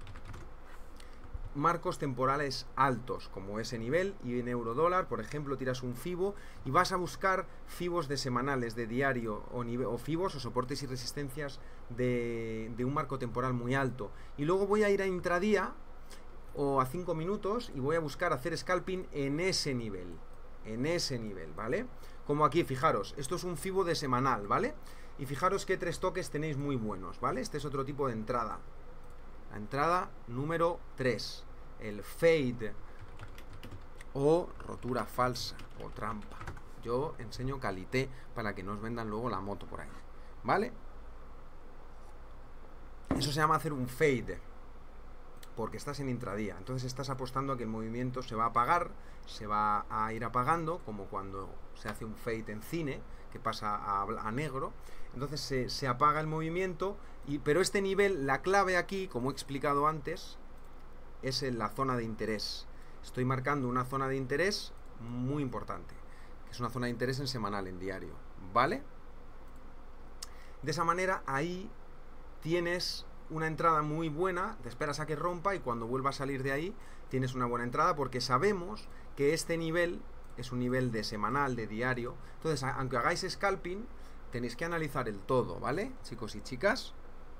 Marcos temporales altos, como ese nivel, y en euro-dólar, por ejemplo, tiras un FIBO y vas a buscar FIBOs de semanales, de diario, o FIBOs o soportes y resistencias de un marco temporal muy alto. Y luego voy a ir a intradía o a 5 minutos y voy a buscar hacer scalping en ese nivel, ¿vale? Como aquí, fijaros, esto es un FIBO de semanal, ¿vale? Y fijaros qué 3 toques tenéis muy buenos, ¿vale? Este es otro tipo de entrada. La entrada número 3, el fade o rotura falsa o trampa. Yo enseño calité para que no os vendan luego la moto por ahí, ¿vale? Eso se llama hacer un fade. porque estás en intradía. Entonces estás apostando a que el movimiento se va a apagar, se va a ir apagando, como cuando se hace un fade en cine, que pasa a negro. Entonces se apaga el movimiento, pero este nivel, la clave aquí, como he explicado antes, es en la zona de interés. Estoy marcando una zona de interés muy importante, que es una zona de interés en semanal, en diario, ¿vale? De esa manera, ahí tienes una entrada muy buena, te esperas a que rompa y cuando vuelva a salir de ahí, tienes una buena entrada porque sabemos que este nivel es un nivel de semanal, de diario. Entonces, aunque hagáis scalping, tenéis que analizar el todo, ¿vale? Chicos y chicas.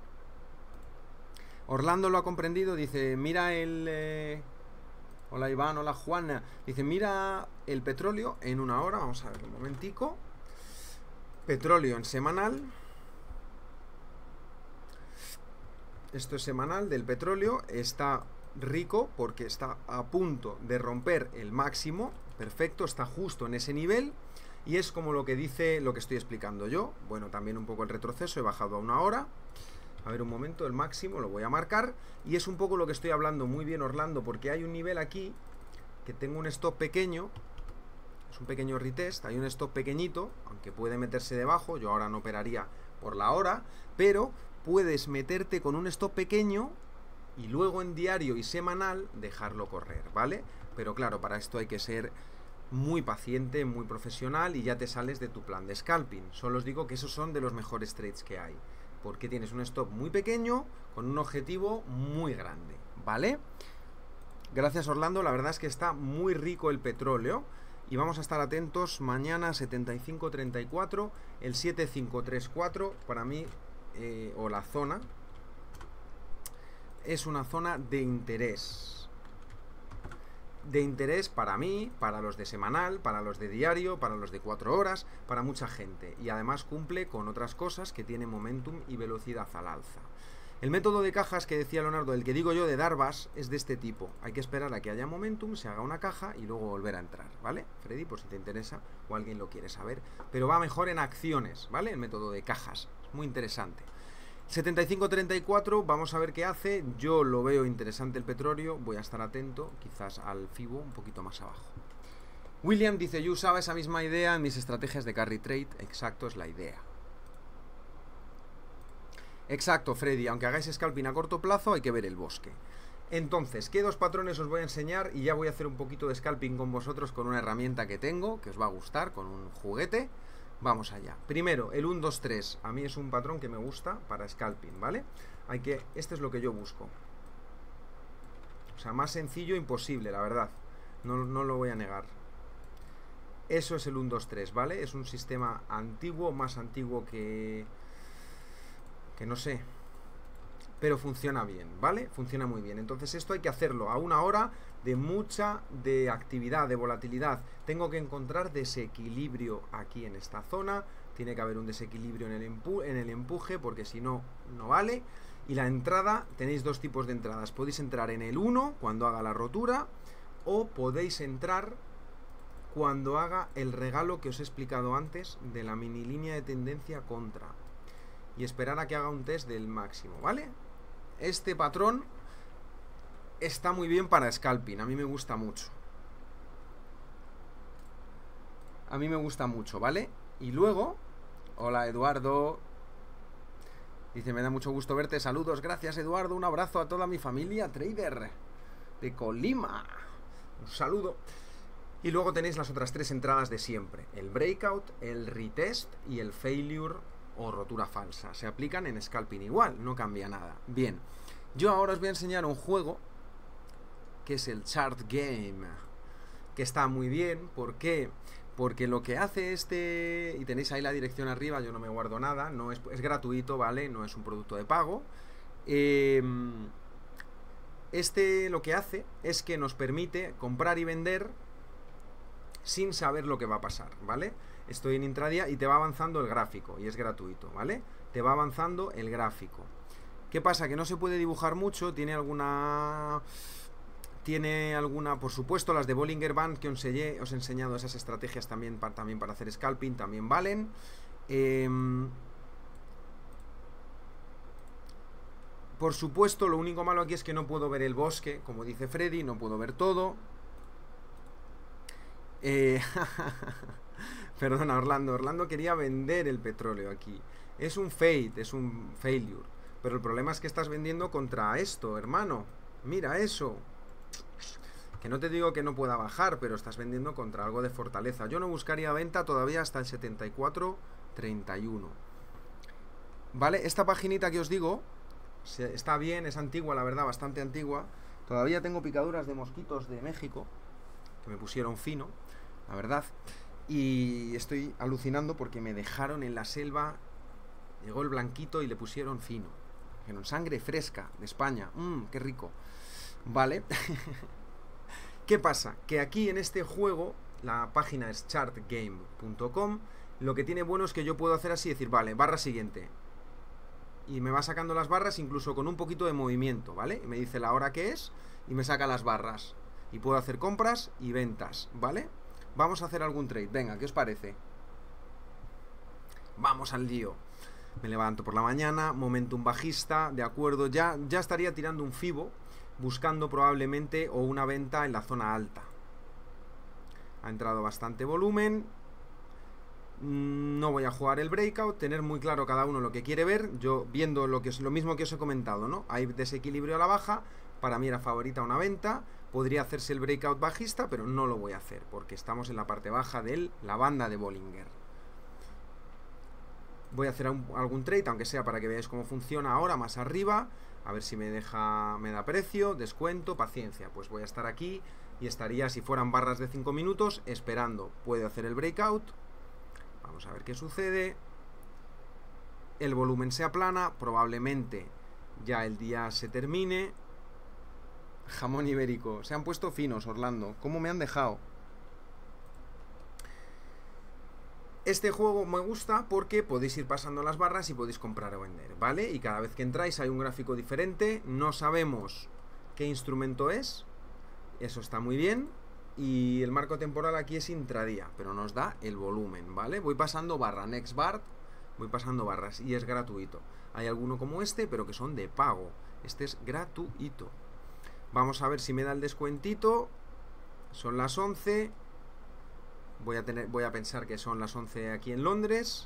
Orlando lo ha comprendido, dice, mira el... Hola Iván, hola Juana. Dice, mira el petróleo en una hora. Vamos a ver un momentico. Petróleo en semanal. Esto es semanal del petróleo. Está rico porque está a punto de romper el máximo. Perfecto, está justo en ese nivel. Y es como lo que dice, lo que estoy explicando yo. Bueno, también un poco el retroceso. He bajado a una hora. A ver un momento, el máximo lo voy a marcar. Y es un poco lo que estoy hablando. Muy bien, Orlando, porque hay un nivel aquí que tengo un stop pequeño. Es un pequeño retest. Hay un stop pequeñito, aunque puede meterse debajo. Yo ahora no operaría por la hora, pero puedes meterte con un stop pequeño y luego en diario y semanal dejarlo correr, ¿vale? Pero claro, para esto hay que ser muy paciente, muy profesional y ya te sales de tu plan de scalping. Solo os digo que esos son de los mejores trades que hay, porque tienes un stop muy pequeño con un objetivo muy grande, ¿vale? Gracias, Orlando, la verdad es que está muy rico el petróleo y vamos a estar atentos mañana 75.34, el 7534 para mí, o la zona, es una zona de interés. De interés para mí, para los de semanal, para los de diario, para los de 4 horas, para mucha gente. Y además cumple con otras cosas que tienen momentum y velocidad al alza. El método de cajas que decía Leonardo, el que digo yo de Darvas, es de este tipo. Hay que esperar a que haya momentum, se haga una caja y luego volver a entrar, ¿vale? Freddy, por si te interesa o alguien lo quiere saber. Pero va mejor en acciones, ¿vale? El método de cajas. Es muy interesante. 75.34, vamos a ver qué hace. Yo lo veo interesante el petróleo, voy a estar atento, quizás al FIBO un poquito más abajo. William dice, yo usaba esa misma idea en mis estrategias de carry trade. Exacto, es la idea. Exacto, Freddy, aunque hagáis scalping a corto plazo hay que ver el bosque. Entonces, ¿qué dos patrones os voy a enseñar? Y ya voy a hacer un poquito de scalping con vosotros con una herramienta que tengo, que os va a gustar, con un juguete. Vamos allá. Primero, el 1, 2, 3. A mí es un patrón que me gusta para scalping, ¿vale? Este es lo que yo busco. O sea, más sencillo imposible, la verdad. No lo voy a negar. Eso es el 1, 2, 3, ¿vale? Es un sistema antiguo, más antiguo que no sé. Pero funciona bien, ¿vale? Funciona muy bien. Entonces esto hay que hacerlo a una hora de mucha actividad, de volatilidad. Tengo que encontrar desequilibrio aquí en esta zona. Tiene que haber un desequilibrio en el empuje, porque si no, no vale. Y la entrada, tenéis dos tipos de entradas. Podéis entrar en el 1 cuando haga la rotura, o podéis entrar cuando haga el regalo que os he explicado antes de la mini línea de tendencia contra. Y esperar a que haga un test del máximo, ¿vale? Este patrón está muy bien para scalping, a mí me gusta mucho. A mí me gusta mucho, ¿vale? Y luego, hola Eduardo. Dice, me da mucho gusto verte, saludos, gracias Eduardo, un abrazo a toda mi familia trader de Colima. Un saludo. Y luego tenéis las otras tres entradas de siempre. El breakout, el retest y el failure o rotura falsa. Se aplican en scalping igual, no cambia nada. Bien, yo ahora os voy a enseñar un juego que es el Chart Game, que está muy bien. ¿Por qué? Porque lo que hace este, y tenéis ahí la dirección arriba, yo no me guardo nada, no es gratuito, ¿vale? No es un producto de pago. Este lo que hace es que nos permite comprar y vender sin saber lo que va a pasar, ¿vale? Estoy en intradía y te va avanzando el gráfico y es gratuito, ¿vale? Te va avanzando el gráfico. ¿Qué pasa? Que no se puede dibujar mucho, tiene alguna, por supuesto, las de Bollinger Band que os he enseñado, esas estrategias también para hacer scalping, también valen. Por supuesto, lo único malo aquí es que no puedo ver el bosque, como dice Freddy, no puedo ver todo. Perdona, Orlando. Orlando quería vender el petróleo aquí. Es un fade, es un failure. Pero el problema es que estás vendiendo contra esto, hermano. Mira eso. Que no te digo que no pueda bajar, pero estás vendiendo contra algo de fortaleza. Yo no buscaría venta todavía hasta el 74.31. ¿Vale? Esta paginita que os digo está bien, es antigua, la verdad, bastante antigua. Todavía tengo picaduras de mosquitos de México que me pusieron fino, la verdad. Y estoy alucinando porque me dejaron en la selva. Llegó el blanquito y le pusieron fino. Dijeron, sangre fresca de España. Qué rico. Vale. ¿Qué pasa? Que aquí en este juego, la página es chartgame.com, lo que tiene bueno es que yo puedo hacer así, decir, vale, barra siguiente. Y me va sacando las barras incluso con un poquito de movimiento, ¿vale? Y me dice la hora que es y me saca las barras. Y puedo hacer compras y ventas, ¿vale? Vamos a hacer algún trade. Venga, ¿qué os parece? Vamos al lío. Me levanto por la mañana, momentum bajista, de acuerdo, ya estaría tirando un fibo, buscando probablemente o una venta en la zona alta. Ha entrado bastante volumen. No voy a jugar el breakout, tener muy claro cada uno lo que quiere ver. Yo viendo lo mismo que os he comentado, ¿no? Hay desequilibrio a la baja, para mí era favorita una venta. Podría hacerse el breakout bajista, pero no lo voy a hacer porque estamos en la parte baja de la banda de Bollinger. Voy a hacer algún trade, aunque sea para que veáis cómo funciona ahora, más arriba. A ver si me da precio, descuento, paciencia. Pues voy a estar aquí y estaría, si fueran barras de 5 minutos, esperando. Puedo hacer el breakout. Vamos a ver qué sucede. El volumen se aplana, probablemente ya el día se termine. Jamón ibérico. Se han puesto finos, Orlando. ¿Cómo me han dejado? Este juego me gusta porque podéis ir pasando las barras y podéis comprar o vender, ¿vale? Y cada vez que entráis hay un gráfico diferente. No sabemos qué instrumento es. Eso está muy bien. Y el marco temporal aquí es intradía, pero nos da el volumen, ¿vale? Voy pasando barra, next bar, voy pasando barras y es gratuito. Hay alguno como este, pero que son de pago. Este es gratuito. Vamos a ver si me da el descuentito. Son las 11. Voy a pensar que son las 11 aquí en Londres.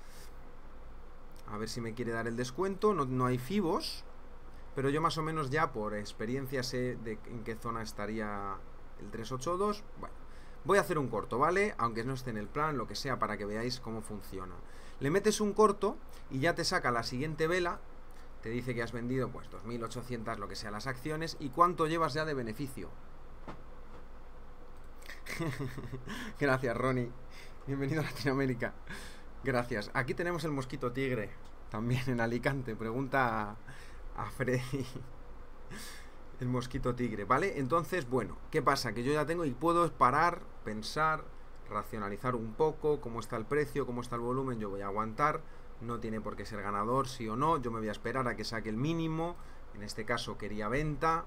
A ver si me quiere dar el descuento. No hay fibos, pero yo más o menos ya por experiencia sé en qué zona estaría el 382. Bueno, voy a hacer un corto, ¿vale? Aunque no esté en el plan, lo que sea, para que veáis cómo funciona. Le metes un corto y ya te saca la siguiente vela. Te dice que has vendido pues 2.800, lo que sea, las acciones. ¿Y cuánto llevas ya de beneficio? Gracias, Ronnie. Bienvenido a Latinoamérica. Gracias. Aquí tenemos el mosquito tigre, también en Alicante. Pregunta a Freddy. El mosquito tigre, ¿vale? Entonces, bueno, ¿qué pasa? Que yo ya tengo y puedo parar, pensar, racionalizar un poco cómo está el precio, cómo está el volumen. Yo voy a aguantar. No tiene por qué ser ganador, sí o no. Yo me voy a esperar a que saque el mínimo. En este caso quería venta.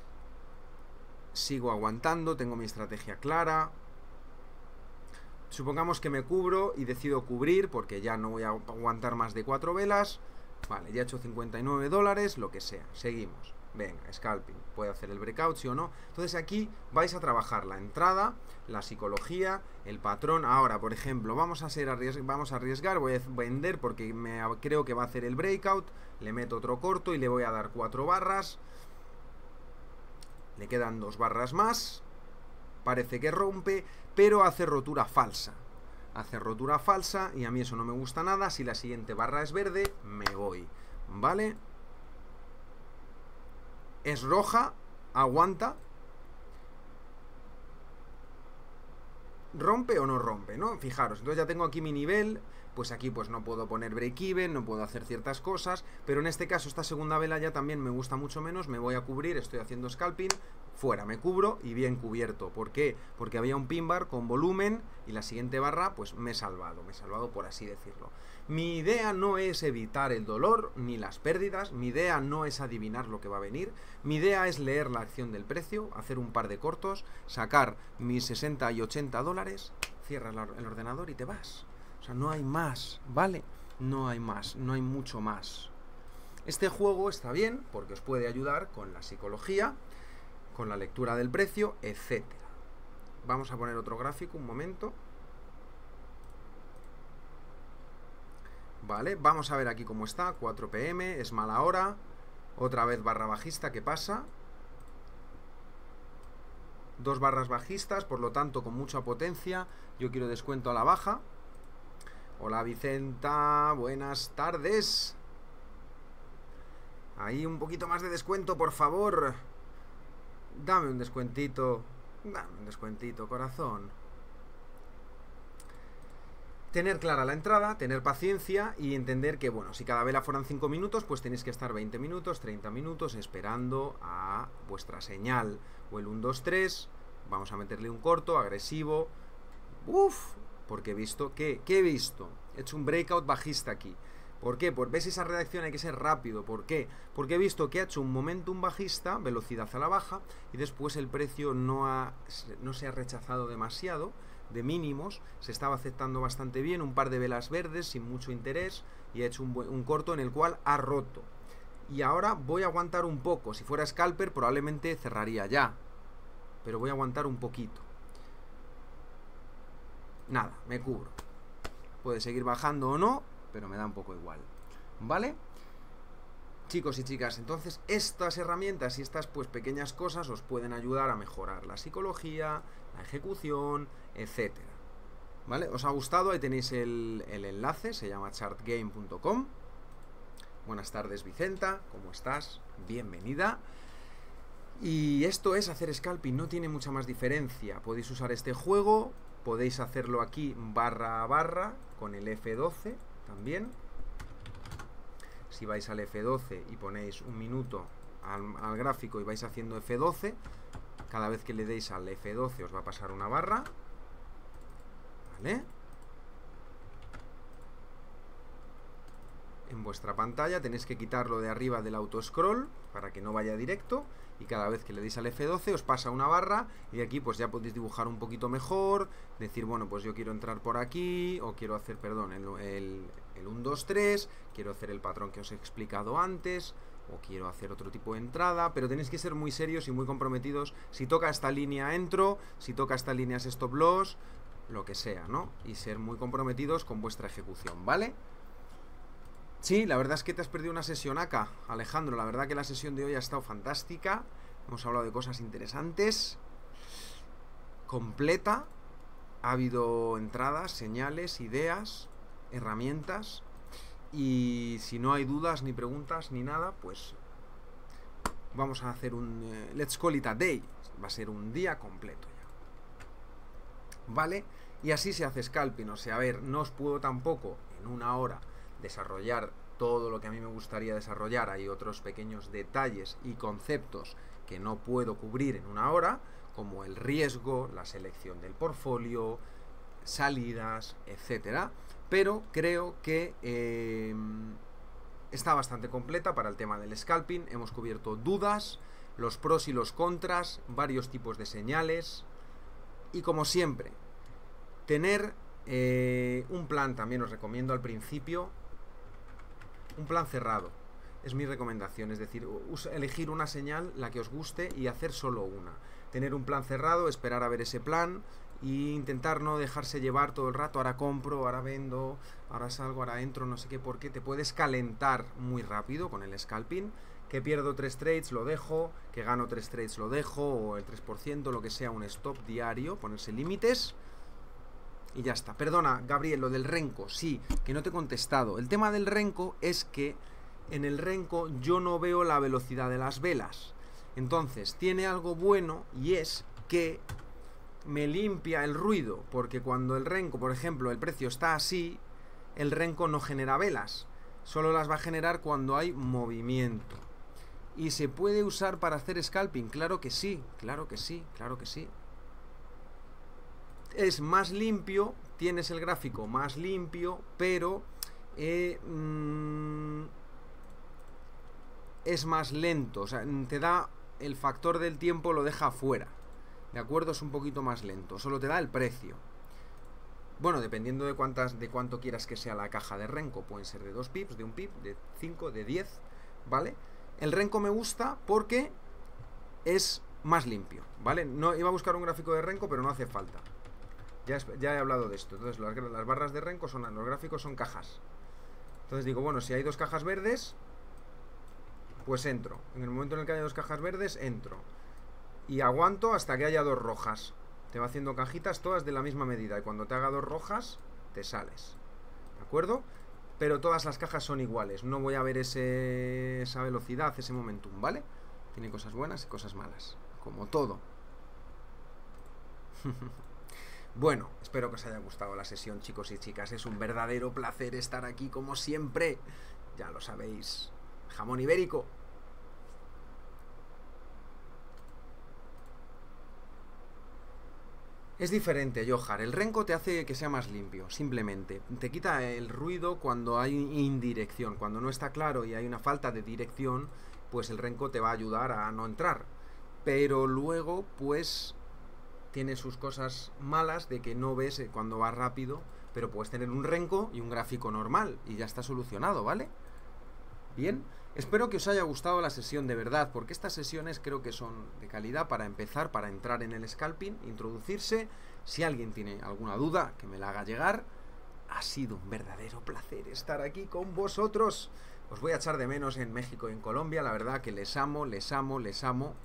Sigo aguantando, tengo mi estrategia clara. Supongamos que me cubro y decido cubrir porque ya no voy a aguantar más de 4 velas. Vale, ya he hecho $59, lo que sea. Seguimos. Venga, scalping. ¿Puedo hacer el breakout, sí o no? Entonces aquí vais a trabajar la entrada, la psicología, el patrón. Ahora, por ejemplo, vamos a arriesgar, voy a vender porque creo que va a hacer el breakout. Le meto otro corto y le voy a dar 4 barras. Le quedan 2 barras más. Parece que rompe, pero hace rotura falsa. Hace rotura falsa y a mí eso no me gusta nada. Si la siguiente barra es verde, me voy. ¿Vale? Es roja, aguanta. ¿Rompe o no rompe, no? Fijaros, entonces ya tengo aquí mi nivel. Pues aquí pues no puedo poner break-even, no puedo hacer ciertas cosas. Pero en este caso esta segunda vela ya también me gusta mucho menos. Me voy a cubrir, estoy haciendo scalping. Fuera, me cubro y bien cubierto. ¿Por qué? Porque había un pin bar con volumen y la siguiente barra pues me he salvado por así decirlo. Mi idea no es evitar el dolor ni las pérdidas. Mi idea no es adivinar lo que va a venir. Mi idea es leer la acción del precio, hacer un par de cortos, sacar mis 60 y 80 dólares, cierras el ordenador y te vas. O sea, no hay más, ¿vale? No hay más, no hay mucho más. Este juego está bien porque os puede ayudar con la psicología, con la lectura del precio, etc. Vamos a poner otro gráfico, un momento. Vale, vamos a ver aquí cómo está. 4 pm, es mala hora. Otra vez barra bajista, ¿qué pasa? 2 barras bajistas, por lo tanto con mucha potencia. Yo quiero descuento a la baja. Hola Vicenta, buenas tardes. Ahí un poquito más de descuento, por favor. Dame un descuentito. Dame un descuentito, corazón. Tener clara la entrada, tener paciencia y entender que, bueno, si cada vela fueran 5 minutos, pues tenéis que estar 20 minutos, 30 minutos esperando a vuestra señal. O el 1, 2, 3, vamos a meterle un corto, agresivo. Uf, porque he visto que... ¿Qué he visto? He hecho un breakout bajista aquí. ¿Por qué? Pues ves esa reacción, hay que ser rápido. ¿Por qué? Porque he visto que ha hecho un momentum bajista, velocidad a la baja, y después el precio no se ha rechazado demasiado, de mínimos, se estaba aceptando bastante bien, un par de velas verdes sin mucho interés, y ha hecho un corto en el cual ha roto. Y ahora voy a aguantar un poco. Si fuera scalper probablemente cerraría ya, pero voy a aguantar un poquito. Nada, me cubro. Puede seguir bajando o no, pero me da un poco igual, ¿vale? Chicos y chicas, entonces estas herramientas y estas pues pequeñas cosas os pueden ayudar a mejorar la psicología, la ejecución, etcétera, ¿vale? ¿Os ha gustado? Ahí tenéis el enlace, se llama chartgame.com. Buenas tardes Vicenta, ¿cómo estás? Bienvenida. Y esto es hacer scalping, no tiene mucha más diferencia. Podéis usar este juego, podéis hacerlo aquí barra a barra con el F12 también. Si vais al F12 y ponéis un minuto al gráfico y vais haciendo F12, cada vez que le deis al F12 os va a pasar una barra, ¿vale? En vuestra pantalla tenéis que quitarlo de arriba del auto scroll para que no vaya directo, y cada vez que le deis al F12 os pasa una barra, y aquí pues ya podéis dibujar un poquito mejor, decir, bueno, pues yo quiero entrar por aquí, o quiero hacer, perdón, el 1, 2, 3, quiero hacer el patrón que os he explicado antes, o quiero hacer otro tipo de entrada, pero tenéis que ser muy serios y muy comprometidos. Si toca esta línea entro, si toca esta línea es stop loss, lo que sea, ¿no? Y ser muy comprometidos con vuestra ejecución, ¿vale? Sí, la verdad es que te has perdido una sesión acá, Alejandro. La verdad que la sesión de hoy ha estado fantástica. Hemos hablado de cosas interesantes. Completa. Ha habido entradas, señales, ideas, herramientas. Y si no hay dudas, ni preguntas, ni nada, pues vamos a hacer un let's call it a day. Va a ser un día completo ya, ¿vale? Y así se hace scalping. O sea, a ver, no os puedo tampoco en una hora desarrollar todo lo que a mí me gustaría desarrollar. Hay otros pequeños detalles y conceptos que no puedo cubrir en una hora, como el riesgo, la selección del portfolio, salidas, etcétera. Pero creo que está bastante completa para el tema del scalping. Hemos cubierto dudas, los pros y los contras, varios tipos de señales, y como siempre, tener un plan. También os recomiendo al principio un plan cerrado, es mi recomendación. Es decir, elegir una señal, la que os guste, y hacer solo una. Tener un plan cerrado, esperar a ver ese plan e intentar no dejarse llevar todo el rato. Ahora compro, ahora vendo, ahora salgo, ahora entro, no sé qué, porque te puedes calentar muy rápido con el scalping. Que pierdo 3 trades, lo dejo. Que gano 3 trades, lo dejo. O el 3%, lo que sea, un stop diario, ponerse límites. Y ya está. Perdona, Gabriel, lo del Renko, sí, que no te he contestado. El tema del Renko es que en el Renko yo no veo la velocidad de las velas. Entonces, tiene algo bueno, y es que me limpia el ruido, porque cuando el Renko, por ejemplo, el precio está así, el Renko no genera velas. Solo las va a generar cuando hay movimiento. ¿Y se puede usar para hacer scalping? Claro que sí, claro que sí, claro que sí. Es más limpio, tienes el gráfico más limpio, pero es más lento. O sea, te da el factor del tiempo, lo deja afuera, ¿de acuerdo? Es un poquito más lento, solo te da el precio. Bueno, dependiendo de cuánto quieras que sea la caja de Renko, pueden ser de 2 pips, de 1 pip, de 5, de 10, ¿vale? El Renko me gusta porque es más limpio, ¿vale? No iba a buscar un gráfico de Renko, pero no hace falta. Ya he hablado de esto. Entonces las barras de Renko los gráficos son cajas. Entonces digo, bueno, si hay dos cajas verdes, pues entro. En el momento en el que haya dos cajas verdes, entro. Y aguanto hasta que haya dos rojas. Te va haciendo cajitas todas de la misma medida. Y cuando te haga dos rojas, te sales. ¿De acuerdo? Pero todas las cajas son iguales. No voy a ver esa velocidad, ese momentum, ¿vale? Tiene cosas buenas y cosas malas. Como todo. Bueno, espero que os haya gustado la sesión, chicos y chicas. Es un verdadero placer estar aquí, como siempre. Ya lo sabéis. Jamón ibérico. Es diferente, Johar. El Renko te hace que sea más limpio, simplemente. Te quita el ruido cuando hay indirección. Cuando no está claro y hay una falta de dirección, pues el Renko te va a ayudar a no entrar. Pero luego, pues, tiene sus cosas malas de que no ves cuando va rápido, pero puedes tener un Renko y un gráfico normal y ya está solucionado, ¿vale? Bien, espero que os haya gustado la sesión de verdad, porque estas sesiones creo que son de calidad para empezar, para entrar en el scalping, introducirse. Si alguien tiene alguna duda, que me la haga llegar. Ha sido un verdadero placer estar aquí con vosotros. Os voy a echar de menos en México y en Colombia, la verdad que les amo, les amo, les amo.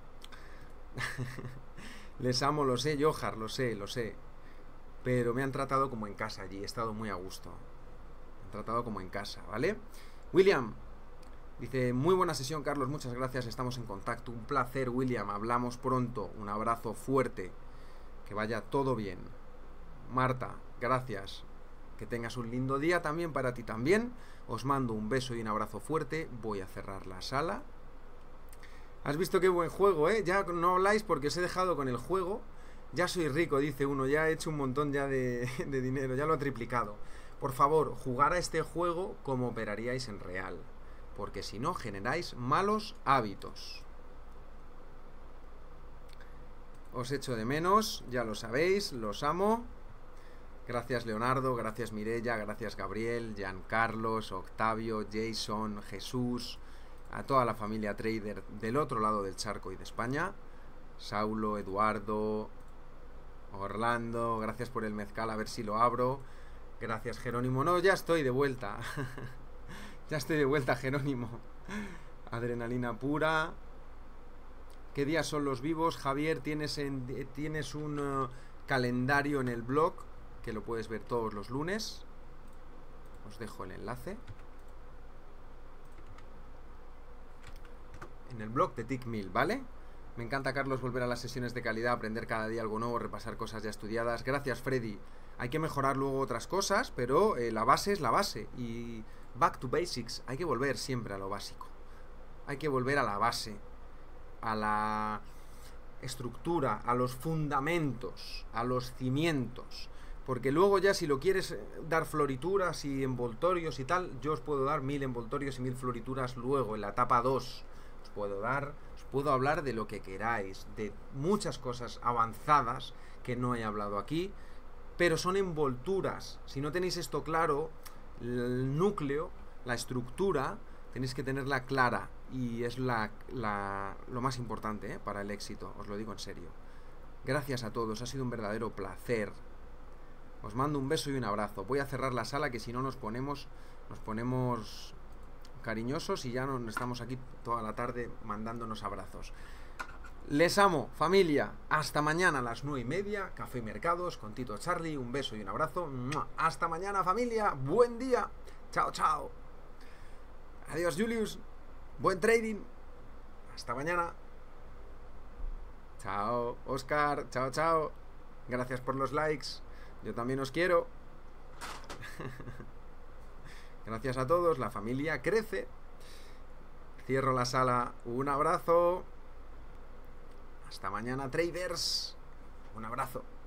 Les amo, lo sé, Johar, lo sé. Pero me han tratado como en casa allí, he estado muy a gusto. Me han tratado como en casa, ¿vale? William dice, muy buena sesión, Carlos, muchas gracias, estamos en contacto. Un placer, William, hablamos pronto. Un abrazo fuerte. Que vaya todo bien. Marta, gracias. Que tengas un lindo día también para ti también. Os mando un beso y un abrazo fuerte. Voy a cerrar la sala. Has visto qué buen juego, ¿eh? Ya no habláis porque os he dejado con el juego. Ya soy rico, dice uno. Ya he hecho un montón ya de dinero. Ya lo he triplicado. Por favor, jugar a este juego como operaríais en real. Porque si no, generáis malos hábitos. Os echo de menos, ya lo sabéis, los amo. Gracias Leonardo, gracias Mirella, gracias Gabriel, Giancarlos, Octavio, Jason, Jesús, a toda la familia trader del otro lado del charco y de España. Saulo, Eduardo, Orlando, gracias por el mezcal, a ver si lo abro. Gracias Jerónimo, no, ya estoy de vuelta. Ya estoy de vuelta, Jerónimo. Adrenalina pura. ¿Qué días son los vivos? Javier, tienes un calendario en el blog que lo puedes ver todos los lunes. Os dejo el enlace. En el blog de TickMill, ¿vale? Me encanta, Carlos, volver a las sesiones de calidad, aprender cada día algo nuevo, repasar cosas ya estudiadas. Gracias, Freddy. Hay que mejorar luego otras cosas, pero la base es la base. Y back to basics. Hay que volver siempre a lo básico. Hay que volver a la base, a la estructura, a los fundamentos, a los cimientos. Porque luego ya si lo quieres dar florituras y envoltorios y tal, yo os puedo dar 1000 envoltorios y 1000 florituras luego, en la etapa 2. Os puedo hablar de lo que queráis, de muchas cosas avanzadas que no he hablado aquí, pero son envolturas. Si no tenéis esto claro, el núcleo, la estructura, tenéis que tenerla clara. Y es lo más importante, para el éxito, os lo digo en serio. Gracias a todos, ha sido un verdadero placer. Os mando un beso y un abrazo. Voy a cerrar la sala, que si no nos ponemos cariñosos y ya no estamos aquí toda la tarde mandándonos abrazos. Les amo, familia. Hasta mañana a las 9:30, Café y Mercados con Tito Charlie. Un beso y un abrazo. Hasta mañana, familia. Buen día. Chao, chao. Adiós, Julius. Buen trading. Hasta mañana. Chao, Oscar. Chao, chao. Gracias por los likes. Yo también os quiero. Gracias a todos. La familia crece. Cierro la sala. Un abrazo. Hasta mañana, traders. Un abrazo.